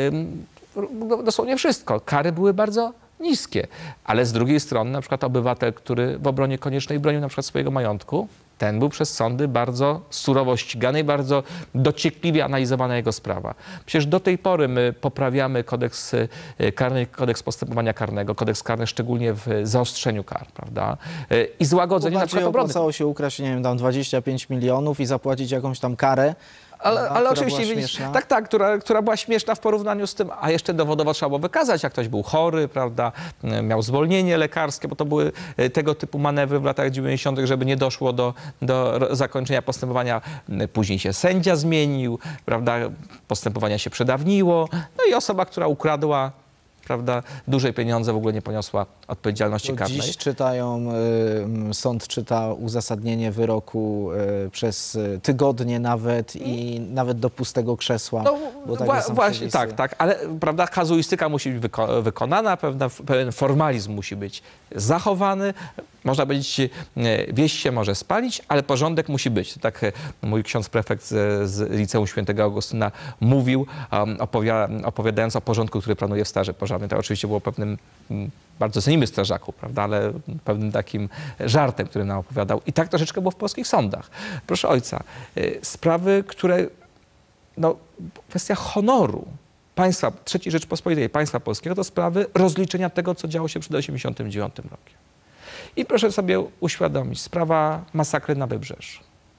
dosłownie wszystko. Kary były bardzo niskie, ale z drugiej strony na przykład obywatel, który w obronie koniecznej bronił na przykład swojego majątku, ten był przez sądy bardzo surowo ścigany i bardzo dociekliwie analizowana jego sprawa. Przecież do tej pory my poprawiamy kodeks karny, kodeks postępowania karnego, kodeks karny szczególnie w zaostrzeniu kar, prawda? I złagodzeniu na przykład obrony. Opłacało się ukraść, nie wiem, tam dwadzieścia pięć milionów i zapłacić jakąś tam karę. Ale, ale oczywiście, tak, tak, która, która była śmieszna w porównaniu z tym, a jeszcze dowodowo trzeba było wykazać, jak ktoś był chory, prawda, miał zwolnienie lekarskie, bo to były tego typu manewry w latach dziewięćdziesiątych, żeby nie doszło do, do zakończenia postępowania. Później się sędzia zmienił, prawda, postępowania się przedawniło, no i osoba, która ukradła, prawda, duże pieniądze, w ogóle nie poniosła odpowiedzialności karnej. Dziś czytają, y, sąd czyta uzasadnienie wyroku y, przez tygodnie nawet i nawet do pustego krzesła. No, bo wła właśnie, tak, tak, ale prawda, kazuistyka musi być wyko wykonana, pewna, pewien formalizm musi być zachowany. można powiedzieć, wieś się może spalić, ale porządek musi być. Tak mój ksiądz prefekt z, z Liceum Świętego Augustyna mówił, um, opowiada, opowiadając o porządku, który planuje w Straży Pożarnej. To oczywiście było pewnym, bardzo cenimy strażaku, prawda, ale pewnym takim żartem, który nam opowiadał. I tak troszeczkę było w polskich sądach. Proszę ojca, sprawy, które, no, kwestia honoru państwa, trzeciej Rzeczpospolitej, państwa polskiego, to sprawy rozliczenia tego, co działo się przed osiemdziesiątym dziewiątym rokiem. I proszę sobie uświadomić, sprawa masakry na Wybrzeżu.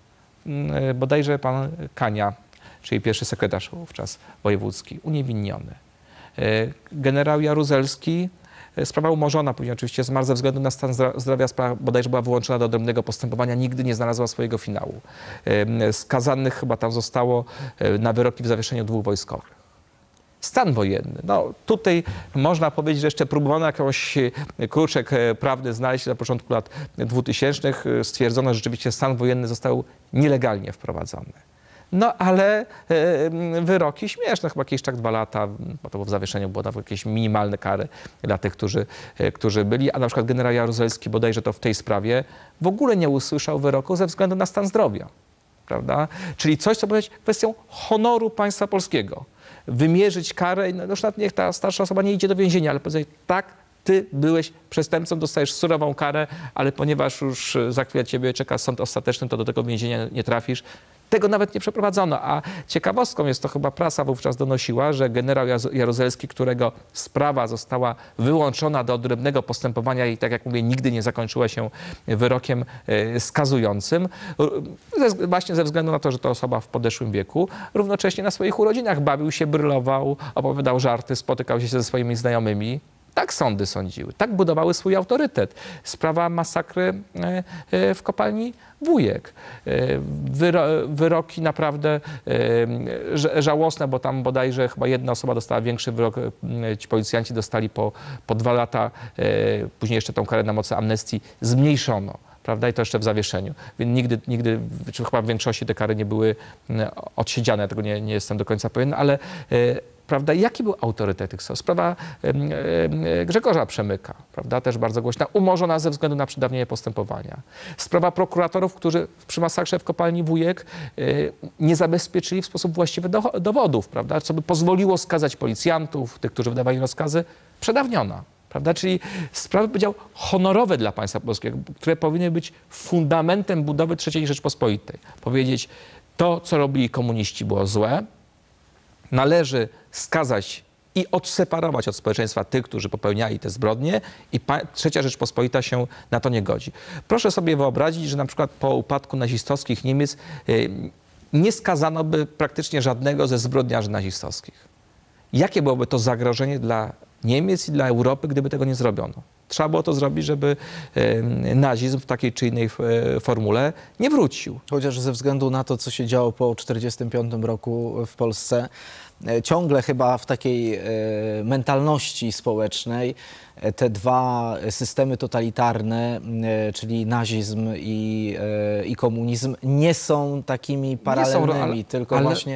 Bodajże pan Kania, czyli pierwszy sekretarz wówczas wojewódzki, uniewinniony. Generał Jaruzelski, sprawa umorzona, później oczywiście zmarł ze względu na stan zdrowia, sprawa bodajże była wyłączona do odrębnego postępowania, nigdy nie znalazła swojego finału. Skazanych chyba tam zostało na wyroki w zawieszeniu dwóch wojskowych. Stan wojenny. No, tutaj można powiedzieć, że jeszcze próbowano jakiś kruczek prawny znaleźć na początku lat dwutysięcznych. Stwierdzono, że rzeczywiście stan wojenny został nielegalnie wprowadzony. No ale wyroki śmieszne, chyba jakieś tak dwa lata, bo to było w zawieszeniu, było nawet jakieś minimalne kary dla tych, którzy, którzy byli. A na przykład generał Jaruzelski bodajże to w tej sprawie w ogóle nie usłyszał wyroku ze względu na stan zdrowia. Prawda? Czyli coś, co powiedzieć kwestią honoru państwa polskiego. Wymierzyć karę, no już nawet niech ta starsza osoba nie idzie do więzienia, ale powiedzieć, tak, ty byłeś przestępcą, dostajesz surową karę, ale ponieważ już za chwilę ciebie czeka sąd ostateczny, to do tego więzienia nie trafisz. Tego nawet nie przeprowadzono, a ciekawostką jest to, chyba prasa wówczas donosiła, że generał Jaruzelski, którego sprawa została wyłączona do odrębnego postępowania i tak jak mówię, nigdy nie zakończyła się wyrokiem skazującym, właśnie ze względu na to, że to osoba w podeszłym wieku, równocześnie na swoich urodzinach bawił się, brylował, opowiadał żarty, spotykał się ze swoimi znajomymi. Tak sądy sądziły, tak budowały swój autorytet. Sprawa masakry w kopalni Wujek. Wyro, wyroki naprawdę żałosne, bo tam bodajże chyba jedna osoba dostała większy wyrok, ci policjanci dostali po, po dwa lata, później jeszcze tą karę na mocy amnestii zmniejszono. Prawda? I to jeszcze w zawieszeniu. Więc nigdy, nigdy, czy chyba w większości te kary nie były odsiedziane, tego nie, nie jestem do końca pewien, ale prawda, jaki był autorytet tych sądów? Sprawa Grzegorza Przemyka, prawda, też bardzo głośna, umorzona ze względu na przedawnienie postępowania. Sprawa prokuratorów, którzy przy masakrze w kopalni Wujek nie zabezpieczyli w sposób właściwy dowodów, prawda, co by pozwoliło skazać policjantów, tych, którzy wydawali rozkazy, przedawniona. Prawda? Czyli sprawy, powiedział, honorowe dla państwa polskiego, które powinny być fundamentem budowy trzeciej Rzeczpospolitej. Powiedzieć, to, co robili komuniści, było złe, należy skazać i odseparować od społeczeństwa tych, którzy popełniali te zbrodnie i trzecia Rzeczpospolita się na to nie godzi. Proszę sobie wyobrazić, że na przykład po upadku nazistowskich Niemiec nie skazano by praktycznie żadnego ze zbrodniarzy nazistowskich. Jakie byłoby to zagrożenie dla Niemiec i dla Europy, gdyby tego nie zrobiono? Trzeba było to zrobić, żeby nazizm w takiej czy innej formule nie wrócił. Chociaż ze względu na to, co się działo po tysiąc dziewięćset czterdziestym piątym roku w Polsce, ciągle chyba w takiej mentalności społecznej te dwa systemy totalitarne, czyli nazizm i, i komunizm, nie są takimi paralelnymi, są, ale, tylko ale... właśnie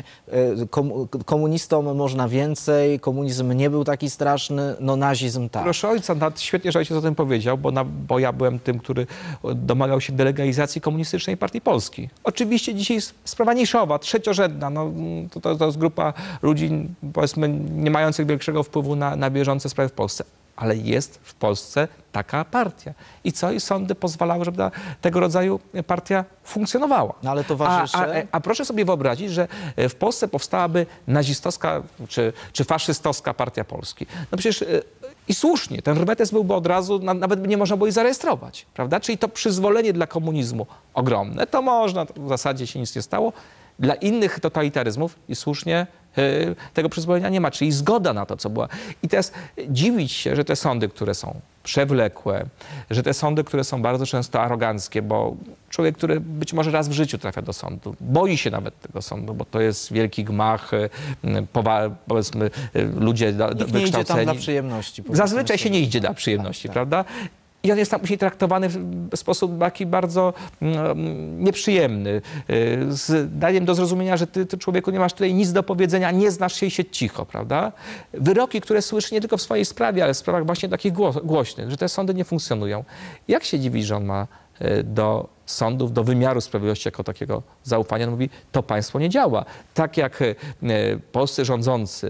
komunistom można więcej, komunizm nie był taki straszny, no nazizm tak. Proszę ojca, świetnie, że ojciec o tym powiedział, bo, na, bo ja byłem tym, który domagał się delegalizacji Komunistycznej Partii Polski. Oczywiście dzisiaj sprawa niszowa, trzeciorzędna, no, to, to, to jest grupa ludzi, powiedzmy, nie mających większego wpływu na, na bieżące sprawy w Polsce. Ale jest w Polsce taka partia. I co? I sądy pozwalały, żeby ta, tego rodzaju partia funkcjonowała. No ale towarzysze... A, a, a proszę sobie wyobrazić, że w Polsce powstałaby nazistowska czy, czy faszystowska partia Polski. No przecież i słusznie, ten rwetes byłby od razu, nawet by nie można było jej zarejestrować, prawda? Czyli to przyzwolenie dla komunizmu ogromne, to można, w zasadzie się nic nie stało. Dla innych totalitaryzmów i słusznie tego przyzwolenia nie ma, czyli zgoda na to, co była. I teraz dziwić się, że te sądy, które są przewlekłe, że te sądy, które są bardzo często aroganckie, bo człowiek, który być może raz w życiu trafia do sądu, boi się nawet tego sądu, bo to jest wielki gmach, powiedzmy, ludzie Nikt wykształceni. nie idzie tam dla przyjemności. Zazwyczaj się nie idzie dla przyjemności, tak, prawda? I on jest tam później traktowany w sposób taki bardzo mm, nieprzyjemny, z daniem do zrozumienia, że ty, ty człowieku nie masz tutaj nic do powiedzenia, nie znasz się i siedź cicho, prawda? Wyroki, które słyszy nie tylko w swojej sprawie, ale w sprawach właśnie takich głośnych, że te sądy nie funkcjonują. Jak się dziwi, że on ma do sądów, do wymiaru sprawiedliwości jako takiego zaufania? On mówi, to państwo nie działa. Tak jak polscy rządzący,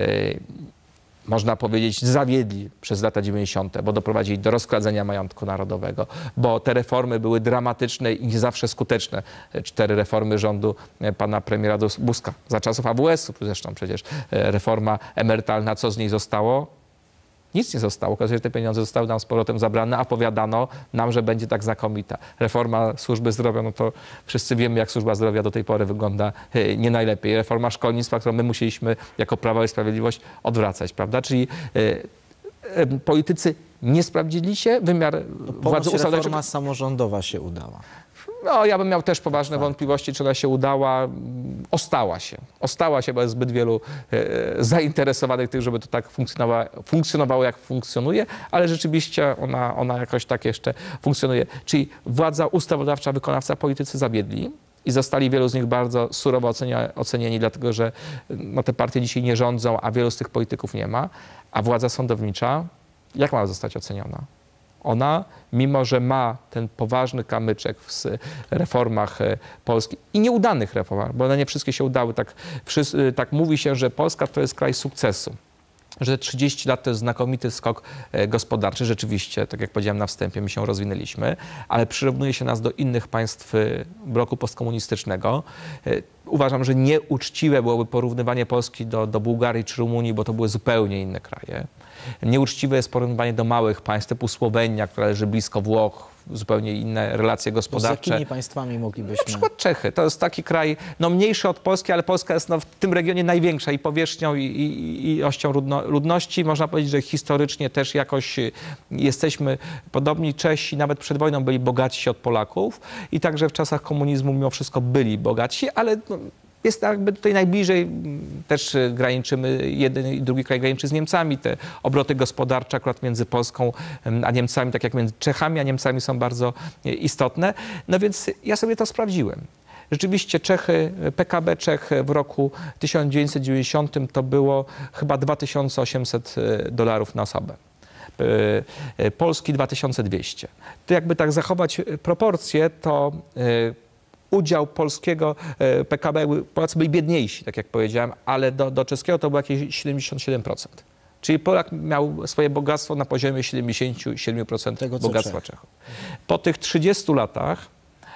można powiedzieć, zawiedli przez lata dziewięćdziesiąte, bo doprowadzili do rozkradzenia majątku narodowego, bo te reformy były dramatyczne i nie zawsze skuteczne. Cztery reformy rządu pana premiera Buzka za czasów A W S-u, zresztą przecież reforma emerytalna, co z niej zostało? Nic nie zostało. Okazuje się, że te pieniądze zostały nam z powrotem zabrane, a powiadano nam, że będzie tak znakomita. Reforma służby zdrowia, no to wszyscy wiemy, jak służba zdrowia do tej pory wygląda nie najlepiej. Reforma szkolnictwa, którą my musieliśmy jako Prawo i Sprawiedliwość odwracać, prawda? Czyli y, y, politycy nie sprawdzili się, wymiar władzy ustawodawczej. Reforma samorządowa się udała. No, ja bym miał też poważne wątpliwości, czy ona się udała. Ostała się. Ostała się, bo jest zbyt wielu e, zainteresowanych tych, żeby to tak funkcjonowało, funkcjonowało, jak funkcjonuje, ale rzeczywiście ona, ona jakoś tak jeszcze funkcjonuje. Czyli władza ustawodawcza, wykonawca, politycy zawiedli i zostali wielu z nich bardzo surowo ocenia, ocenieni, dlatego że no, te partie dzisiaj nie rządzą, a wielu z tych polityków nie ma. A władza sądownicza, jak ma zostać oceniona? Ona, mimo że ma ten poważny kamyczek w reformach Polski i nieudanych reformach, bo one nie wszystkie się udały, tak, wszyscy, tak mówi się, że Polska to jest kraj sukcesu, że trzydzieści lat to jest znakomity skok gospodarczy. Rzeczywiście, tak jak powiedziałem na wstępie, my się rozwinęliśmy, ale przyrównuje się nas do innych państw bloku postkomunistycznego. Uważam, że nieuczciwe byłoby porównywanie Polski do, do Bułgarii czy Rumunii, bo to były zupełnie inne kraje. Nieuczciwe jest porównywanie do małych państw typu Słowenia, która leży blisko Włoch, zupełnie inne relacje gospodarcze. Z jakimi państwami moglibyśmy? Na przykład Czechy. To jest taki kraj no, mniejszy od Polski, ale Polska jest no, w tym regionie największa i powierzchnią, i, i, i ilością ludności. Można powiedzieć, że historycznie też jakoś jesteśmy podobni. Czesi nawet przed wojną byli bogatsi od Polaków i także w czasach komunizmu mimo wszystko byli bogatsi, ale no, jest jakby tutaj najbliżej, też graniczymy, jeden i drugi kraj graniczy z Niemcami. Te obroty gospodarcze akurat między Polską a Niemcami, tak jak między Czechami a Niemcami, są bardzo istotne. No więc ja sobie to sprawdziłem. Rzeczywiście Czechy, P K B Czech w roku tysiąc dziewięćset dziewięćdziesiątym to było chyba dwa tysiące osiemset dolarów na osobę. Polski dwa tysiące dwieście. To jakby tak zachować proporcje, to udział polskiego P K B, Polacy byli biedniejsi, tak jak powiedziałem, ale do, do czeskiego to było jakieś siedemdziesiąt siedem procent. Czyli Polak miał swoje bogactwo na poziomie siedemdziesiąt siedem procent tego, bogactwa Czech. Czechów. Po tych trzydziestu latach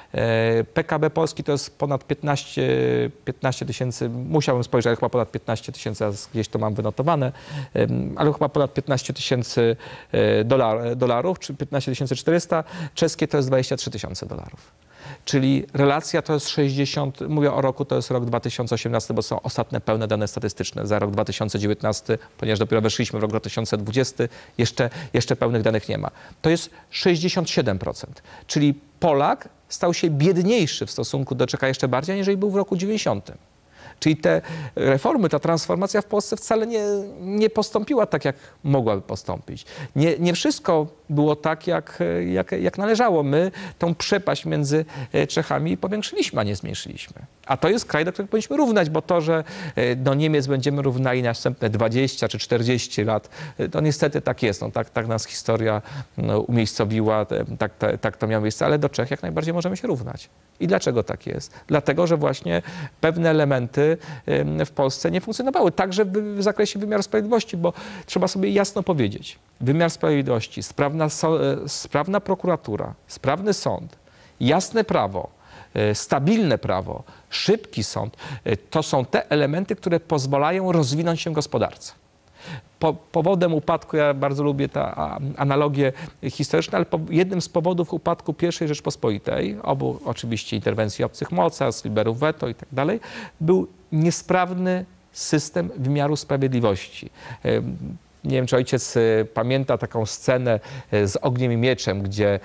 P K B Polski to jest ponad piętnaście tysięcy, musiałem spojrzeć, ale chyba ponad piętnaście tysięcy, gdzieś to mam wynotowane, ale chyba ponad piętnaście tysięcy dolar, dolarów, czy piętnaście tysięcy czterysta, czeskie to jest dwadzieścia trzy tysiące dolarów. Czyli relacja to jest sześćdziesiąt, mówię o roku, to jest rok dwa tysiące osiemnasty, bo są ostatnie pełne dane statystyczne za rok dwa tysiące dziewiętnasty, ponieważ dopiero weszliśmy w rok dwa tysiące dwudziesty, jeszcze, jeszcze pełnych danych nie ma. To jest sześćdziesiąt siedem procent, czyli Polak stał się biedniejszy w stosunku do Czeka jeszcze bardziej, aniżeli był w roku dziewięćdziesiątym. Czyli te reformy, ta transformacja w Polsce wcale nie, nie postąpiła tak, jak mogłaby postąpić. Nie, nie wszystko było tak, jak, jak, jak należało. My tą przepaść między Czechami powiększyliśmy, a nie zmniejszyliśmy. A to jest kraj, do którego powinniśmy równać, bo to, że do Niemiec będziemy równali na następne dwadzieścia czy czterdzieści lat, to niestety tak jest. No, tak, tak nas historia no, umiejscowiła, tak, tak, tak to miało miejsce, ale do Czech jak najbardziej możemy się równać. I dlaczego tak jest? Dlatego, że właśnie pewne elementy w Polsce nie funkcjonowały, także w zakresie wymiaru sprawiedliwości, bo trzeba sobie jasno powiedzieć, wymiar sprawiedliwości, sprawna, sprawna prokuratura, sprawny sąd, jasne prawo, stabilne prawo, szybki sąd, to są te elementy, które pozwalają rozwinąć się gospodarce. Po, powodem upadku, ja bardzo lubię te analogie historyczne, ale po, jednym z powodów upadku pierwszej Rzeczpospolitej, obu oczywiście interwencji obcych mocarstw, liberów veto i tak dalej, był niesprawny system wymiaru sprawiedliwości. Nie wiem, czy ojciec pamięta taką scenę z Ogniem i Mieczem, gdzie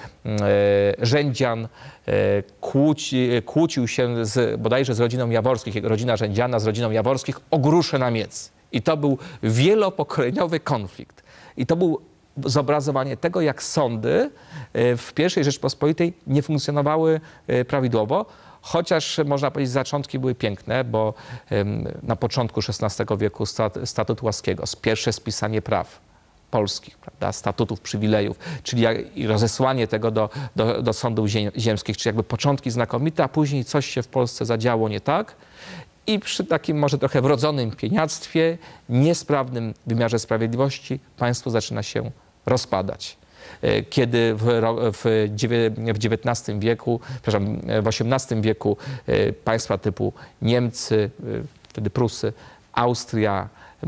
Rzędzian kłóci, kłócił się z, bodajże z rodziną Jaworskich, jego rodzina Rzędziana z rodziną Jaworskich o grusze na miec. I to był wielopokoleniowy konflikt. I to był zobrazowanie tego, jak sądy w pierwszej Rzeczpospolitej nie funkcjonowały prawidłowo. Chociaż można powiedzieć, zaczątki były piękne, bo na początku szesnastego wieku statut Łaskiego, pierwsze spisanie praw polskich, prawda, statutów, przywilejów, czyli i rozesłanie tego do, do, do sądów ziemskich, czyli jakby początki znakomite, a później coś się w Polsce zadziało nie tak. I przy takim może trochę wrodzonym pieniactwie, niesprawnym wymiarze sprawiedliwości państwo zaczyna się rozpadać. Kiedy w, w dziewiętnastym wieku, przepraszam, w osiemnastym wieku państwa typu Niemcy, wtedy Prusy, Austria,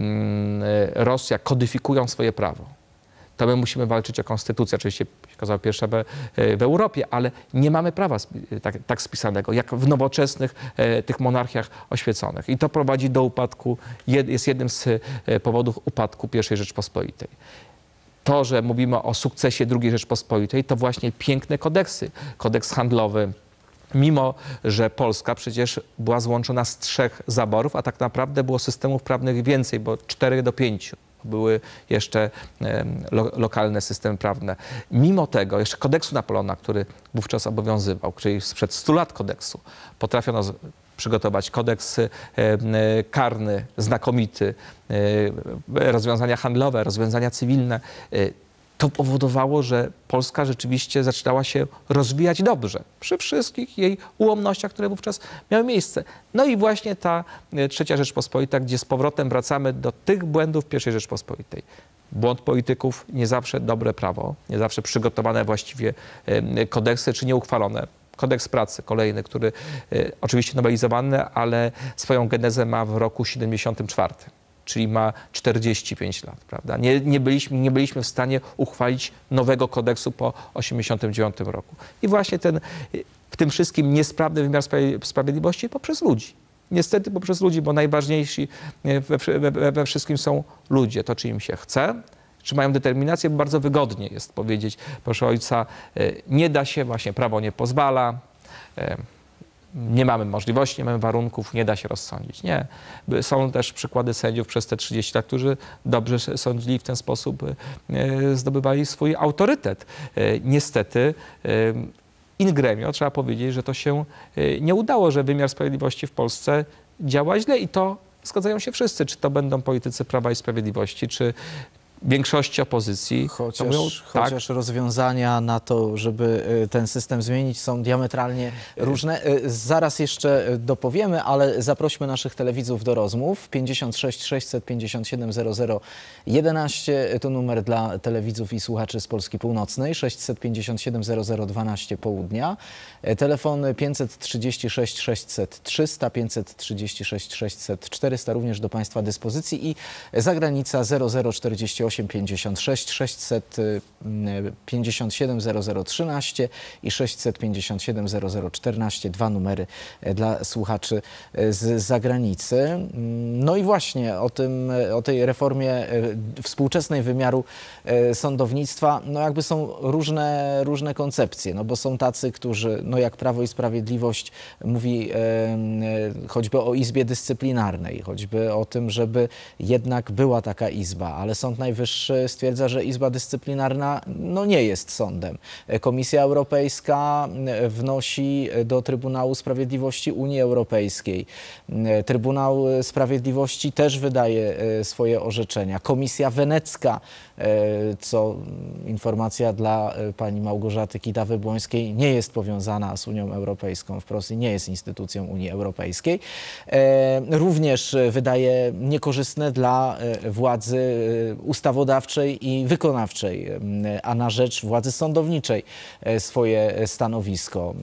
Rosja kodyfikują swoje prawo, to my musimy walczyć o konstytucję. Oczywiście się okazała pierwsza w, w Europie, ale nie mamy prawa tak, tak spisanego, jak w nowoczesnych tych monarchiach oświeconych. I to prowadzi do upadku, jest jednym z powodów upadku pierwszej Rzeczpospolitej. To, że mówimy o sukcesie drugiej Rzeczpospolitej, to właśnie piękne kodeksy. Kodeks handlowy, mimo że Polska przecież była złączona z trzech zaborów, a tak naprawdę było systemów prawnych więcej, bo cztery do pięciu. Były jeszcze lo, lokalne systemy prawne. Mimo tego, jeszcze kodeksu Napoleona, który wówczas obowiązywał, czyli sprzed stu lat kodeksu, potrafiono z, przygotować kodeks e, karny, znakomity, e, rozwiązania handlowe, rozwiązania cywilne. E, to powodowało, że Polska rzeczywiście zaczynała się rozwijać dobrze przy wszystkich jej ułomnościach, które wówczas miały miejsce. No i właśnie ta trzecia Rzeczpospolita, gdzie z powrotem wracamy do tych błędów pierwszej Rzeczpospolitej. Błąd polityków, nie zawsze dobre prawo, nie zawsze przygotowane właściwie kodeksy czy nieuchwalone. Kodeks pracy kolejny, który y, oczywiście nowelizowany, ale swoją genezę ma w roku siedemdziesiątym czwartym, czyli ma czterdzieści pięć lat, prawda? Nie, nie, byliśmy, nie byliśmy w stanie uchwalić nowego kodeksu po osiemdziesiątym dziewiątym roku. I właśnie ten, w tym wszystkim niesprawny wymiar sprawiedliwości poprzez ludzi. Niestety poprzez ludzi, bo najważniejsi we, we, we wszystkim są ludzie. To, czy im się chce, czy mają determinację, bo bardzo wygodnie jest powiedzieć, proszę ojca, nie da się, właśnie prawo nie pozwala, nie mamy możliwości, nie mamy warunków, nie da się rozsądzić. Nie. Są też przykłady sędziów przez te trzydzieści lat, którzy dobrze sądzili, w ten sposób zdobywali swój autorytet. Niestety in gremio trzeba powiedzieć, że to się nie udało, że wymiar sprawiedliwości w Polsce działa źle i to zgadzają się wszyscy, czy to będą politycy Prawa i Sprawiedliwości, czy większości opozycji. Chociaż, mówią, chociaż tak. rozwiązania na to, żeby ten system zmienić, są diametralnie różne. Zaraz jeszcze dopowiemy, ale zaprośmy naszych telewidzów do rozmów. pięćdziesiąt sześć sześćset pięćdziesiąt siedem zero zero jedenaście to numer dla telewidzów i słuchaczy z Polski Północnej, sześćset pięćdziesiąt siedem zero zero dwanaście południa. Telefon pięćset trzydzieści sześć sześćset trzysta, pięćset trzydzieści sześć sześćset czterysta również do Państwa dyspozycji i zagranica zero zero czterdzieści osiem pięćdziesiąt sześć sześćset pięćdziesiąt siedem zero zero trzynaście i sześćset pięćdziesiąt siedem zero zero czternaście, dwa numery dla słuchaczy z zagranicy. No i właśnie o tym, o tej reformie współczesnej wymiaru sądownictwa, no jakby są różne, różne koncepcje, no bo są tacy, którzy, no jak Prawo i Sprawiedliwość mówi choćby o Izbie Dyscyplinarnej, choćby o tym, żeby jednak była taka izba, ale Sąd Najwyższy stwierdza, że Izba Dyscyplinarna no nie jest sądem. Komisja Europejska wnosi do Trybunału Sprawiedliwości Unii Europejskiej. Trybunał Sprawiedliwości też wydaje swoje orzeczenia. Komisja Wenecka, co informacja dla pani Małgorzaty Kidawy-Błońskiej, nie jest powiązana z Unią Europejską wprost i nie jest instytucją Unii Europejskiej. Również wydaje niekorzystne dla władzy ustawodawczej i wykonawczej, a na rzecz władzy sądowniczej swoje stanowisko.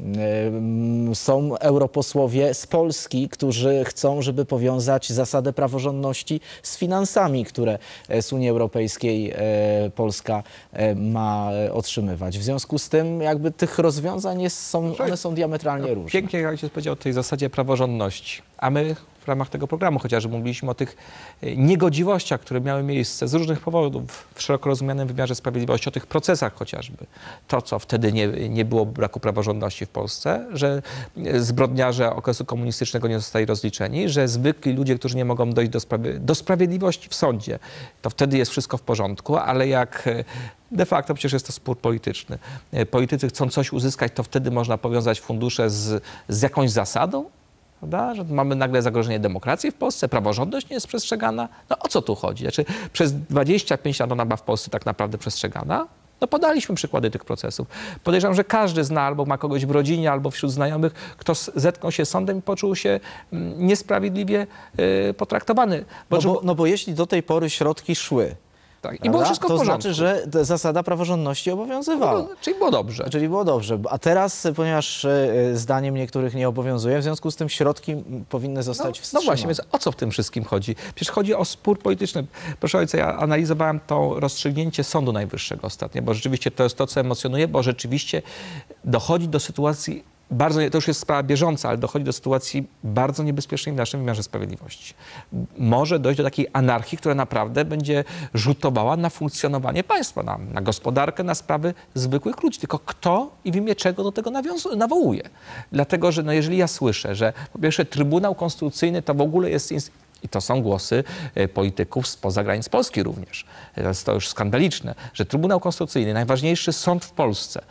Są europosłowie z Polski, którzy chcą, żeby powiązać zasadę praworządności z finansami, które z Unii Europejskiej Polska ma otrzymywać. W związku z tym jakby tych rozwiązań jest, są, one są diametralnie różne. Pięknie, jak się powiedział o tej zasadzie praworządności. A my w ramach tego programu, chociażby mówiliśmy o tych niegodziwościach, które miały miejsce z różnych powodów w szeroko rozumianym wymiarze sprawiedliwości, o tych procesach chociażby. To, co wtedy nie, nie było braku praworządności w Polsce, że zbrodniarze okresu komunistycznego nie zostali rozliczeni, że zwykli ludzie, którzy nie mogą dojść do, sprawy, do sprawiedliwości w sądzie, to wtedy jest wszystko w porządku, ale jak de facto przecież jest to spór polityczny. Politycy chcą coś uzyskać, to wtedy można powiązać fundusze z, z jakąś zasadą, prawda? Że mamy nagle zagrożenie demokracji w Polsce, praworządność nie jest przestrzegana. No o co tu chodzi? Znaczy, przez dwadzieścia pięć lat ona była w Polsce tak naprawdę przestrzegana. No podaliśmy przykłady tych procesów. Podejrzewam, że każdy zna albo ma kogoś w rodzinie, albo wśród znajomych, kto zetknął się z sądem i poczuł się niesprawiedliwie y, potraktowany. Bo, no, bo, no bo jeśli do tej pory środki szły, tak, i było wszystko to w porządku. znaczy, że zasada praworządności obowiązywała. No, czyli było dobrze. Czyli było dobrze. A teraz, ponieważ zdaniem niektórych nie obowiązuje, w związku z tym środki powinny zostać no, wstrzymane. No właśnie, więc o co w tym wszystkim chodzi? Przecież chodzi o spór polityczny. Proszę ojca, ja analizowałem to rozstrzygnięcie Sądu Najwyższego ostatnio, bo rzeczywiście to jest to, co emocjonuje, bo rzeczywiście dochodzi do sytuacji bardzo, to już jest sprawa bieżąca, ale dochodzi do sytuacji bardzo niebezpiecznej w naszym wymiarze sprawiedliwości. Może dojść do takiej anarchii, która naprawdę będzie rzutowała na funkcjonowanie państwa, na, na gospodarkę, na sprawy zwykłych ludzi. Tylko kto i w imię czego do tego nawiązu- nawołuje? Dlatego, że no jeżeli ja słyszę, że po pierwsze Trybunał Konstytucyjny to w ogóle jest... Inst- I to są głosy polityków spoza granic Polski również. To jest to już skandaliczne, że Trybunał Konstytucyjny, najważniejszy sąd w Polsce,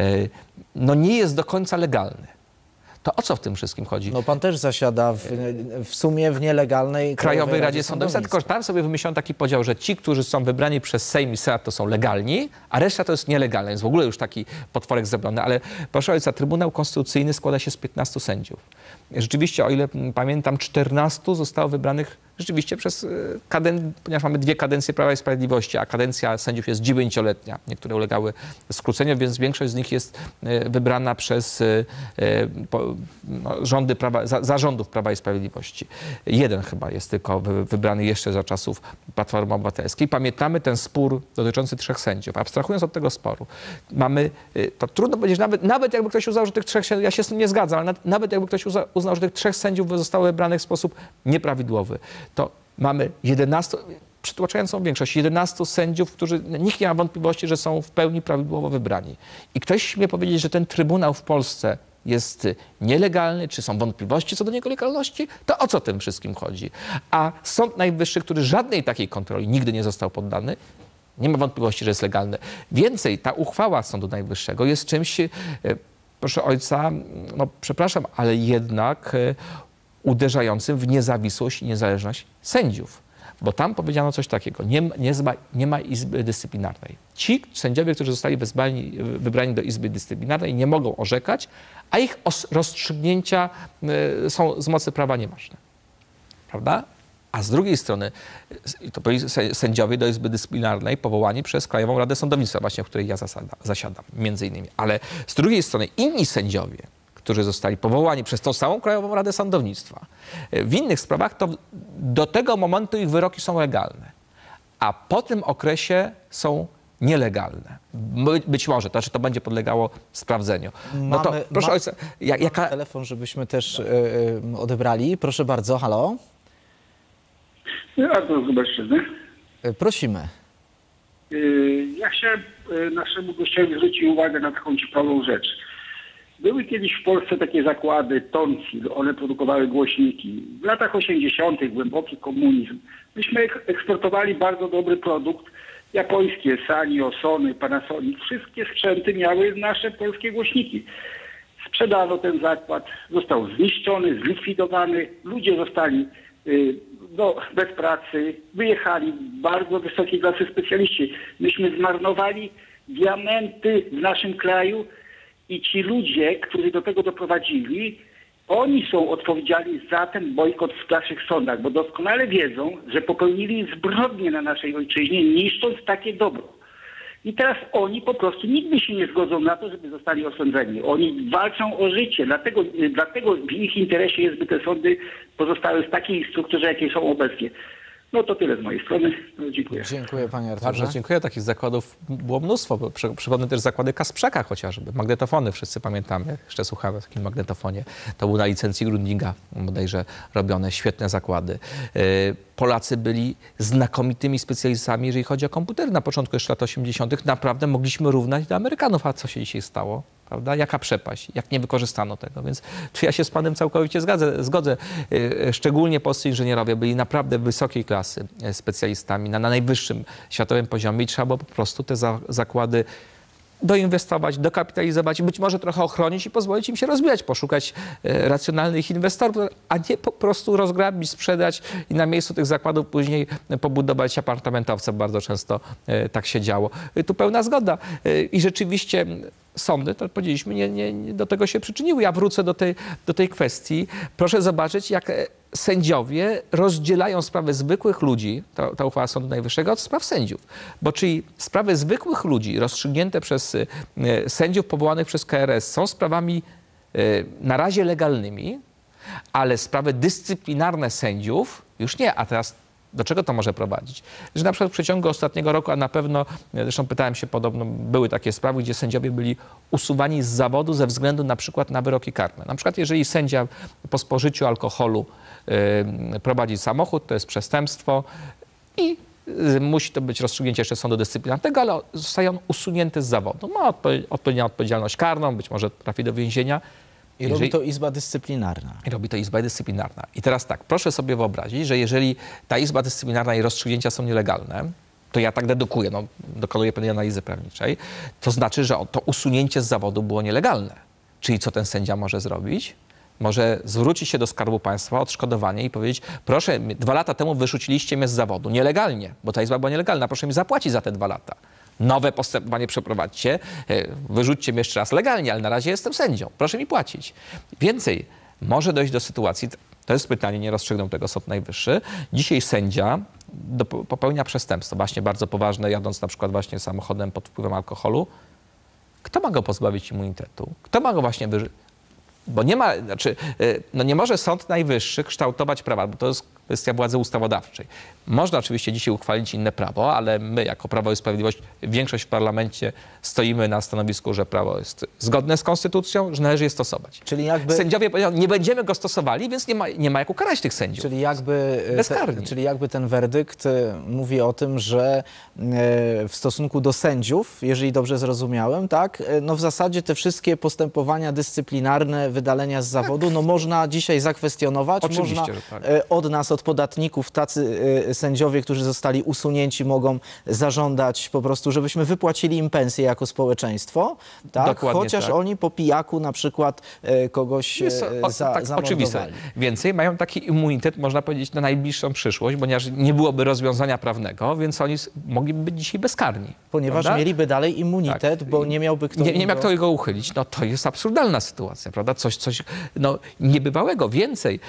no nie jest do końca legalny. To o co w tym wszystkim chodzi? No pan też zasiada w, w sumie w nielegalnej Krajowej Radzie Sądownictwa. Tylko tam sobie wymyślono taki podział, że ci, którzy są wybrani przez Sejm i Senat, to są legalni, a reszta to jest nielegalne. Jest w ogóle już taki potworek zrobiony. Ale proszę ojca, Trybunał Konstytucyjny składa się z piętnastu sędziów. Rzeczywiście, o ile pamiętam, czternastu zostało wybranych rzeczywiście przez kadencję, ponieważ mamy dwie kadencje Prawa i Sprawiedliwości, a kadencja sędziów jest dziewięcioletnia. Niektóre ulegały skróceniu, więc większość z nich jest wybrana przez no, rządy prawa, za, zarządów Prawa i Sprawiedliwości. Jeden chyba jest tylko wy, wybrany jeszcze za czasów Platformy Obywatelskiej. Pamiętamy ten spór dotyczący trzech sędziów. Abstrahując od tego sporu, mamy, to trudno powiedzieć, nawet, nawet jakby ktoś uznał, że tych trzech, ja się z tym nie zgadzam, ale nawet jakby ktoś uznał, że tych trzech sędziów zostało wybranych w sposób nieprawidłowy, to mamy jedenastu, przytłaczającą większość, jedenastu sędziów, którzy, nikt nie ma wątpliwości, że są w pełni prawidłowo wybrani. I ktoś śmie powiedzieć, że ten Trybunał w Polsce jest nielegalny, czy są wątpliwości co do niego legalności, to o co tym wszystkim chodzi? A Sąd Najwyższy, który żadnej takiej kontroli nigdy nie został poddany, nie ma wątpliwości, że jest legalny. Więcej, ta uchwała Sądu Najwyższego jest czymś, proszę ojca, no przepraszam, ale jednak uderzającym w niezawisłość i niezależność sędziów. Bo tam powiedziano coś takiego, nie, nie, zba, nie ma Izby Dyscyplinarnej. Ci sędziowie, którzy zostali wezwani, wybrani do Izby Dyscyplinarnej, nie mogą orzekać, a ich os, rozstrzygnięcia y, są z mocy prawa nieważne. Prawda? A z drugiej strony to byli sędziowie do Izby Dyscyplinarnej powołani przez Krajową Radę Sądownictwa, właśnie w której ja zasada, zasiadam, między innymi. Ale z drugiej strony inni sędziowie, którzy zostali powołani przez tą samą Krajową Radę Sądownictwa, w innych sprawach to do tego momentu ich wyroki są legalne, a po tym okresie są nielegalne. By, być może, to znaczy to będzie podlegało sprawdzeniu. No to mamy, proszę ma, ojca, jak, jaka... telefon, żebyśmy też y, y, odebrali. Proszę bardzo, halo. Ja to zobaczymy. Y, prosimy. Ja chciałem naszemu gościowi zwrócić uwagę na taką ciekawą rzecz. Były kiedyś w Polsce takie zakłady Tonsil, one produkowały głośniki. W latach osiemdziesiątych głęboki komunizm. Myśmy eksportowali bardzo dobry produkt, japońskie Sanyo, Sony, Panasonic. Wszystkie sprzęty miały nasze polskie głośniki. Sprzedano ten zakład, został zniszczony, zlikwidowany. Ludzie zostali y, no, bez pracy, wyjechali bardzo wysokiej klasy specjaliści. Myśmy zmarnowali diamenty w naszym kraju. I ci ludzie, którzy do tego doprowadzili, oni są odpowiedzialni za ten bojkot w naszych sądach, bo doskonale wiedzą, że popełnili zbrodnie na naszej ojczyźnie, niszcząc takie dobro. I teraz oni po prostu nigdy się nie zgodzą na to, żeby zostali osądzeni. Oni walczą o życie, dlatego, dlatego w ich interesie jest, by te sądy pozostały w takiej strukturze, jakiej są obecnie. No to tyle z mojej strony. No, dziękuję. Dziękuję panie Arturze. Bardzo dziękuję. Takich zakładów było mnóstwo. Bo przy, przypomnę też zakłady Kasprzaka chociażby. Magnetofony wszyscy pamiętamy. Jeszcze słuchamy o takim magnetofonie. To był na licencji Grundiga bodajże robione. Świetne zakłady. Yy, Polacy byli znakomitymi specjalistami, jeżeli chodzi o komputery. Na początku jeszcze lat osiemdziesiątych naprawdę mogliśmy równać do Amerykanów. A co się dzisiaj stało? Prawda? Jaka przepaść, jak nie wykorzystano tego. Więc tu ja się z panem całkowicie zgadzę, zgodzę. Szczególnie polscy inżynierowie byli naprawdę wysokiej klasy specjalistami na, na najwyższym światowym poziomie i trzeba było po prostu te za, zakłady doinwestować, dokapitalizować, być może trochę ochronić i pozwolić im się rozwijać, poszukać e, racjonalnych inwestorów, a nie po prostu rozgrabić, sprzedać i na miejscu tych zakładów później pobudować apartamentowce. Bardzo często e, tak się działo. E, tu pełna zgoda. E, I rzeczywiście sądy, to powiedzieliśmy, nie, nie, nie do tego się przyczyniły. Ja wrócę do tej, do tej kwestii. Proszę zobaczyć, jak sędziowie rozdzielają sprawy zwykłych ludzi, to, ta uchwała Sądu Najwyższego, od spraw sędziów. Bo czyli sprawy zwykłych ludzi rozstrzygnięte przez e, sędziów powołanych przez K R S są sprawami e, na razie legalnymi, ale sprawy dyscyplinarne sędziów już nie. A teraz do czego to może prowadzić? Że na przykład w przeciągu ostatniego roku, a na pewno, zresztą pytałem się podobno, były takie sprawy, gdzie sędziowie byli usuwani z zawodu ze względu na przykład na wyroki karne. Na przykład jeżeli sędzia po spożyciu alkoholu yy, prowadzi samochód, to jest przestępstwo i yy, musi to być rozstrzygnięcie jeszcze sądu dyscyplinarnego, ale zostaje on usunięty z zawodu. Ma odpo- odpowiednią odpowiedzialność karną, być może trafi do więzienia. I robi to Izba Dyscyplinarna. I robi to Izba Dyscyplinarna. I teraz tak, proszę sobie wyobrazić, że jeżeli ta Izba Dyscyplinarna i rozstrzygnięcia są nielegalne, to ja tak dedukuję, no, dokonuję pewnej analizy prawniczej, to znaczy, że to usunięcie z zawodu było nielegalne. Czyli co ten sędzia może zrobić? Może zwrócić się do Skarbu Państwa o odszkodowanie i powiedzieć, proszę, dwa lata temu wyrzuciliście mnie z zawodu nielegalnie, bo ta izba była nielegalna, proszę mi zapłacić za te dwa lata. Nowe postępowanie przeprowadźcie, wyrzućcie mnie jeszcze raz legalnie, ale na razie jestem sędzią, proszę mi płacić. Więcej, może dojść do sytuacji, to jest pytanie, nie rozstrzygnął tego Sąd Najwyższy, dzisiaj sędzia do, popełnia przestępstwo, właśnie bardzo poważne, jadąc na przykład właśnie samochodem pod wpływem alkoholu. Kto ma go pozbawić immunitetu? Kto ma go właśnie wyrzucić? Bo nie ma, znaczy, no nie może Sąd Najwyższy kształtować prawa, bo to jest kwestia władzy ustawodawczej. Można oczywiście dzisiaj uchwalić inne prawo, ale my jako Prawo i Sprawiedliwość, większość w parlamencie stoimy na stanowisku, że prawo jest zgodne z konstytucją, że należy je stosować. Czyli jakby... Sędziowie powiedzieli, nie będziemy go stosowali, więc nie ma, nie ma jak ukarać tych sędziów. Czyli jakby, Bezkarni. te, czyli jakby ten werdykt mówi o tym, że w stosunku do sędziów, jeżeli dobrze zrozumiałem, tak, no w zasadzie te wszystkie postępowania dyscyplinarne, wydalenia z zawodu, tak, no można dzisiaj zakwestionować. Oczywiście, można że tak. od nas, od podatników, tacy sędziowie, którzy zostali usunięci, mogą zażądać po prostu, żebyśmy wypłacili im pensję jako społeczeństwo, tak? Dokładnie Chociaż tak. oni po pijaku na przykład kogoś Jest o, za, tak, zamordowali. oczywiste. Więcej, mają taki immunitet, można powiedzieć, na najbliższą przyszłość, ponieważ nie byłoby rozwiązania prawnego, więc oni mogliby być dzisiaj bezkarni. Ponieważ prawda? mieliby dalej immunitet, Tak. bo nie miałby kto... Nie, nie go... miał kto go uchylić. No to jest absurdalna sytuacja, prawda? Coś, coś no, niebywałego. Więcej.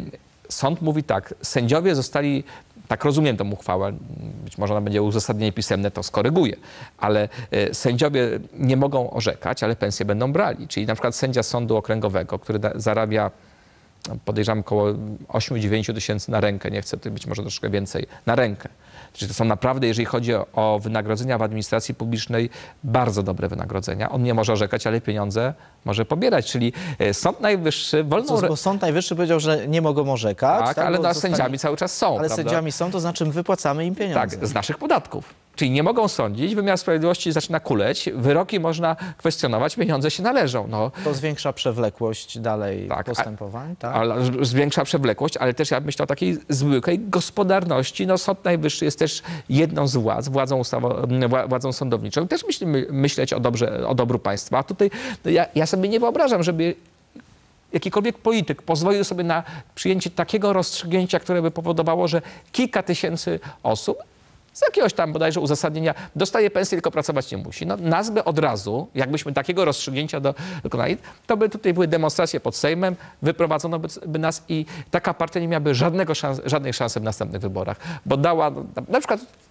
Sąd mówi tak, sędziowie zostali, tak rozumiem tę uchwałę, być może ona będzie uzasadnienie pisemne, to skoryguję, ale e, sędziowie nie mogą orzekać, ale pensje będą brali. Czyli na przykład sędzia sądu okręgowego, który da, zarabia, podejrzewam, około osiem do dziewięciu tysięcy na rękę, nie chcę, być może troszkę więcej, na rękę. Czyli to są naprawdę, jeżeli chodzi o, o wynagrodzenia w administracji publicznej, bardzo dobre wynagrodzenia. On nie może orzekać, ale pieniądze może pobierać. Czyli Sąd Najwyższy wolno... Co, bo Sąd Najwyższy powiedział, że nie mogą orzekać. Tak, tak, ale bo no, zostali... sędziami cały czas są. Ale prawda? sędziami są, to znaczy my wypłacamy im pieniądze. Tak, z naszych podatków. Czyli nie mogą sądzić, wymiar sprawiedliwości zaczyna kuleć, wyroki można kwestionować, pieniądze się należą. No. To zwiększa przewlekłość dalej tak, postępowań, tak? Ale zwiększa przewlekłość, ale też ja myślę o takiej zwykłej gospodarności. No, Sąd Najwyższy jest też jedną z władz, władzą, ustawo, władzą sądowniczą. Też myślimy, myśleć o, dobrze, o dobru państwa. A tutaj no ja, ja sobie nie wyobrażam, żeby jakikolwiek polityk pozwolił sobie na przyjęcie takiego rozstrzygnięcia, które by powodowało, że kilka tysięcy osób z jakiegoś tam bodajże uzasadnienia dostaje pensję, tylko pracować nie musi. No, nas by od razu, jakbyśmy takiego rozstrzygnięcia do, dokonali, to by tutaj były demonstracje pod Sejmem, wyprowadzono by, by nas i taka partia nie miałaby żadnego szans, żadnej szansy w następnych wyborach, bo dała na przykład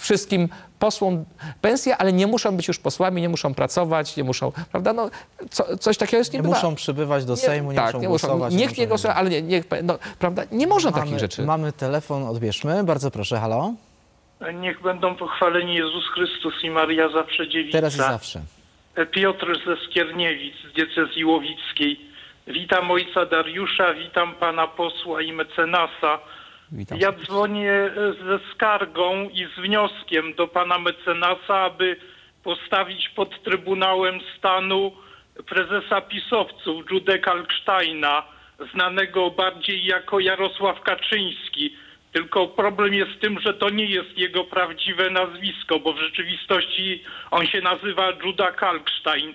wszystkim posłom pensje, ale nie muszą być już posłami, nie muszą pracować, nie muszą, prawda? No, co, coś takiego jest Nie niebywałe. muszą przybywać do Sejmu, nie tak, muszą nie głosować. muszą. Niech nie głosuje, ale nie, niech, no, prawda? Nie można mamy, takich rzeczy. Mamy telefon, odbierzmy. Bardzo proszę, halo. Niech będą pochwaleni Jezus Chrystus i Maria zawsze dziewica. Teraz i zawsze. Piotr ze Skierniewic, z diecezji łowickiej. Witam ojca Dariusza, witam pana posła i mecenasa. Witam. Ja dzwonię ze skargą i z wnioskiem do pana mecenasa, aby postawić pod Trybunałem Stanu prezesa pisowców Judę Kalksteina, znanego bardziej jako Jarosław Kaczyński. Tylko problem jest w tym, że to nie jest jego prawdziwe nazwisko, bo w rzeczywistości on się nazywa Juda Kalkstein.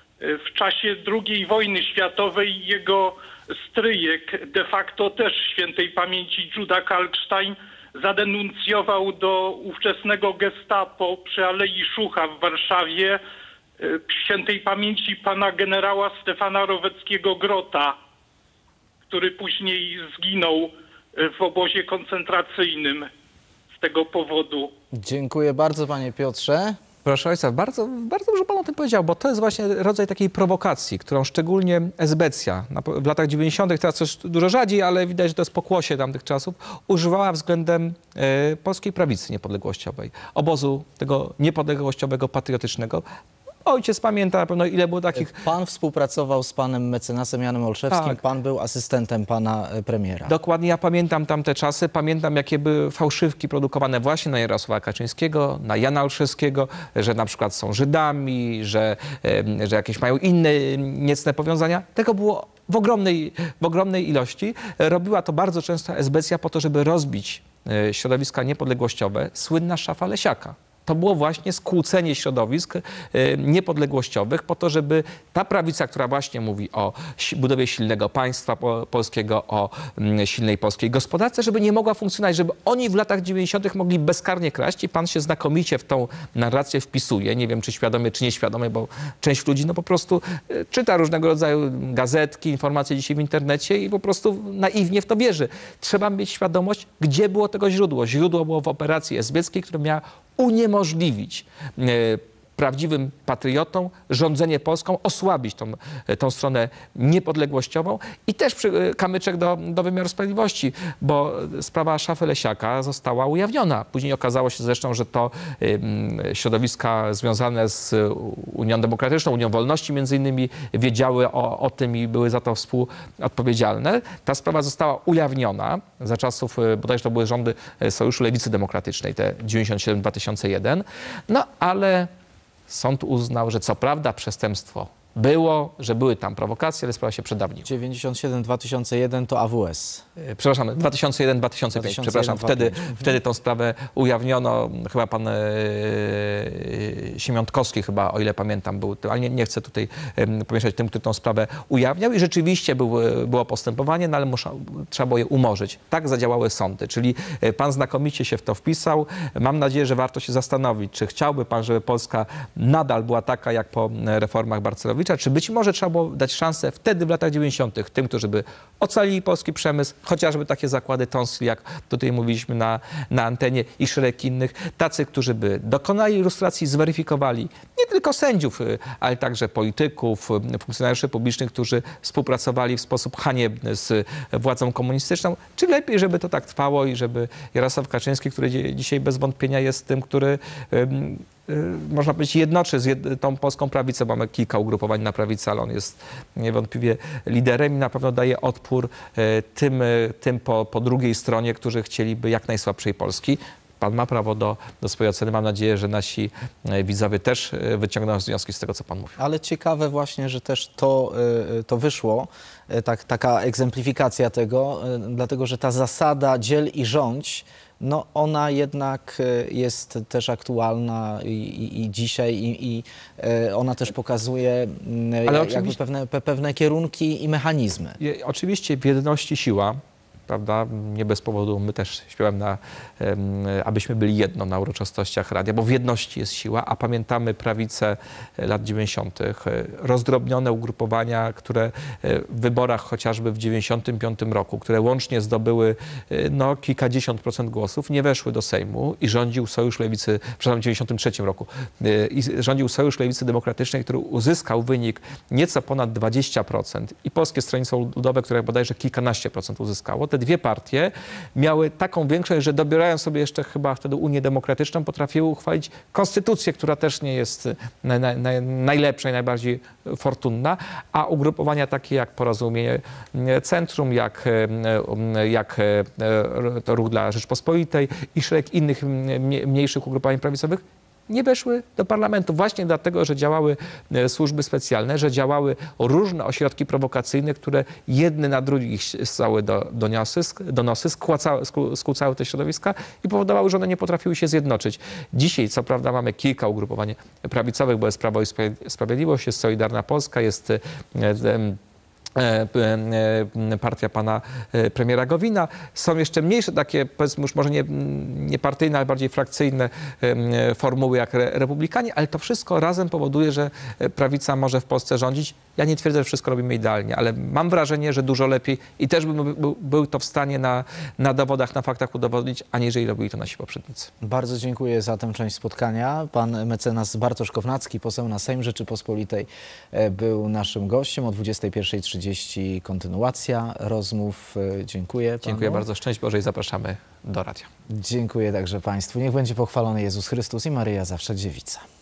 W czasie drugiej wojny światowej jego stryjek, de facto też świętej pamięci Juda Kalkstein, zadenuncjował do ówczesnego gestapo przy Alei Szucha w Warszawie świętej pamięci pana generała Stefana Roweckiego-Grota, który później zginął w obozie koncentracyjnym z tego powodu. Dziękuję bardzo, panie Piotrze. Proszę ojca, bardzo, bardzo dobrze pan o tym powiedział, bo to jest właśnie rodzaj takiej prowokacji, którą szczególnie esbecja na, w latach dziewięćdziesiątych, teraz coś dużo rzadziej, ale widać, że to jest pokłosie tamtych czasów, używała względem e, polskiej prawicy niepodległościowej, obozu tego niepodległościowego, patriotycznego. Ojciec pamięta na pewno, ile było takich... Pan współpracował z panem mecenasem Janem Olszewskim, Tak. pan był asystentem pana premiera. Dokładnie, ja pamiętam tamte czasy, pamiętam, jakie były fałszywki produkowane właśnie na Jarosława Kaczyńskiego, na Jana Olszewskiego, że na przykład są Żydami, że, em, że jakieś mają inne niecne powiązania. Tego było w ogromnej, w ogromnej ilości. Robiła to bardzo często esbecja po to, żeby rozbić e, środowiska niepodległościowe. Słynna szafa Lesiaka. To było właśnie skłócenie środowisk y, niepodległościowych po to, żeby ta prawica, która właśnie mówi o si budowie silnego państwa po polskiego, o mm, silnej polskiej gospodarce, żeby nie mogła funkcjonować, żeby oni w latach dziewięćdziesiątych mogli bezkarnie kraść i pan się znakomicie w tą narrację wpisuje. Nie wiem, czy świadomie, czy nieświadomie, bo część ludzi no po prostu y, czyta różnego rodzaju gazetki, informacje dzisiaj w internecie i po prostu naiwnie w to wierzy. Trzeba mieć świadomość, gdzie było tego źródło. Źródło było w operacji esbeckiej, która miała uniemożliwić e, prawdziwym patriotom rządzenie Polską, osłabić tą, tą stronę niepodległościową i też przy, kamyczek do, do wymiaru sprawiedliwości, bo sprawa szafy Lesiaka została ujawniona. Później okazało się zresztą, że to y, środowiska związane z Unią Demokratyczną, Unią Wolności między innymi wiedziały o, o tym i były za to współodpowiedzialne. Ta sprawa została ujawniona za czasów, bodajże to były rządy Sojuszu Lewicy Demokratycznej, te dziewięćdziesiąt siedem dwa tysiące jeden. No ale sąd uznał, że co prawda przestępstwo było, że były tam prowokacje, ale sprawa się przedawniła. dziewięćdziesiąt siedem dwa tysiące jeden to A W S. E, Przepraszam, dwa tysiące jeden dwa tysiące pięć, przepraszam, wtedy, wtedy tą sprawę ujawniono. Chyba pan e, Siemiątkowski chyba, o ile pamiętam, był, ale nie, nie chcę tutaj e, pomieszać tym, który tą sprawę ujawniał i rzeczywiście był, było postępowanie, no ale musza, trzeba było je umorzyć. Tak zadziałały sądy, czyli pan znakomicie się w to wpisał. Mam nadzieję, że warto się zastanowić, czy chciałby pan, żeby Polska nadal była taka, jak po reformach Balcerowicza, czy być może trzeba było dać szansę wtedy w latach dziewięćdziesiątych tym, którzy by ocalili polski przemysł, chociażby takie zakłady Tonsil, jak tutaj mówiliśmy na, na antenie i szereg innych, tacy, którzy by dokonali ilustracji, zweryfikowali nie tylko sędziów, ale także polityków, funkcjonariuszy publicznych, którzy współpracowali w sposób haniebny z władzą komunistyczną, czy lepiej, żeby to tak trwało i żeby Jarosław Kaczyński, który dzisiaj bez wątpienia jest tym, który można powiedzieć, jednoczy z jed tą polską prawicą. Mamy kilka ugrupowań na prawicy, ale on jest niewątpliwie liderem i na pewno daje odpór tym, tym po, po drugiej stronie, którzy chcieliby jak najsłabszej Polski. Pan ma prawo do, do swojej oceny. Mam nadzieję, że nasi widzowie też wyciągną wnioski z tego, co pan mówi. Ale ciekawe właśnie, że też to, to wyszło, tak, taka egzemplifikacja tego, dlatego że ta zasada dziel i rządź, no ona jednak jest też aktualna i, i, i dzisiaj i, i ona też pokazuje Ale jakby pewne, pewne kierunki i mechanizmy. Oczywiście w jedności siła. prawda? Nie bez powodu my też śpiewamy, na, abyśmy byli jedno na uroczystościach radia, bo w jedności jest siła, a pamiętamy prawicę lat dziewięćdziesiątych. Rozdrobnione ugrupowania, które w wyborach chociażby w dziewięćdziesiątym piątym roku, które łącznie zdobyły no, kilkadziesiąt procent głosów, nie weszły do Sejmu i rządził Sojusz Lewicy, przepraszam, w dziewięćdziesiątym trzecim roku, i rządził Sojusz Lewicy Demokratycznej, który uzyskał wynik nieco ponad dwadzieścia procent i Polskie Stronnictwo Ludowe, które bodajże kilkanaście procent uzyskało. Te dwie partie miały taką większość, że dobierając sobie jeszcze chyba wtedy Unię Demokratyczną, potrafiły uchwalić konstytucję, która też nie jest naj, naj, najlepsza i najbardziej fortunna, a ugrupowania takie jak Porozumienie Centrum, jak, jak Ruch dla Rzeczpospolitej i szereg innych mniejszych ugrupowań prawicowych nie weszły do parlamentu właśnie dlatego, że działały służby specjalne, że działały różne ośrodki prowokacyjne, które jedne na drugich ssały do, do, niosy, do nosy, skłacały, skłócały te środowiska i powodowały, że one nie potrafiły się zjednoczyć. Dzisiaj, co prawda, mamy kilka ugrupowań prawicowych, bo jest Prawo i Sprawiedliwość, jest Solidarna Polska, jest partia pana premiera Gowina. Są jeszcze mniejsze takie, powiedzmy już może nie, nie partyjne, ale bardziej frakcyjne formuły jak Republikanie, ale to wszystko razem powoduje, że prawica może w Polsce rządzić. Ja nie twierdzę, że wszystko robimy idealnie, ale mam wrażenie, że dużo lepiej i też bym był, był to w stanie na, na dowodach, na faktach udowodnić, aniżeli robili to nasi poprzednicy. Bardzo dziękuję za tę część spotkania. Pan mecenas Bartosz Kownacki, poseł na Sejm Rzeczypospolitej, był naszym gościem. O dwudziestej pierwszej trzydzieści kontynuacja rozmów. Dziękuję panu. Dziękuję bardzo. Szczęść Boże i zapraszamy do radia. Dziękuję także państwu. Niech będzie pochwalony Jezus Chrystus i Maryja zawsze Dziewica.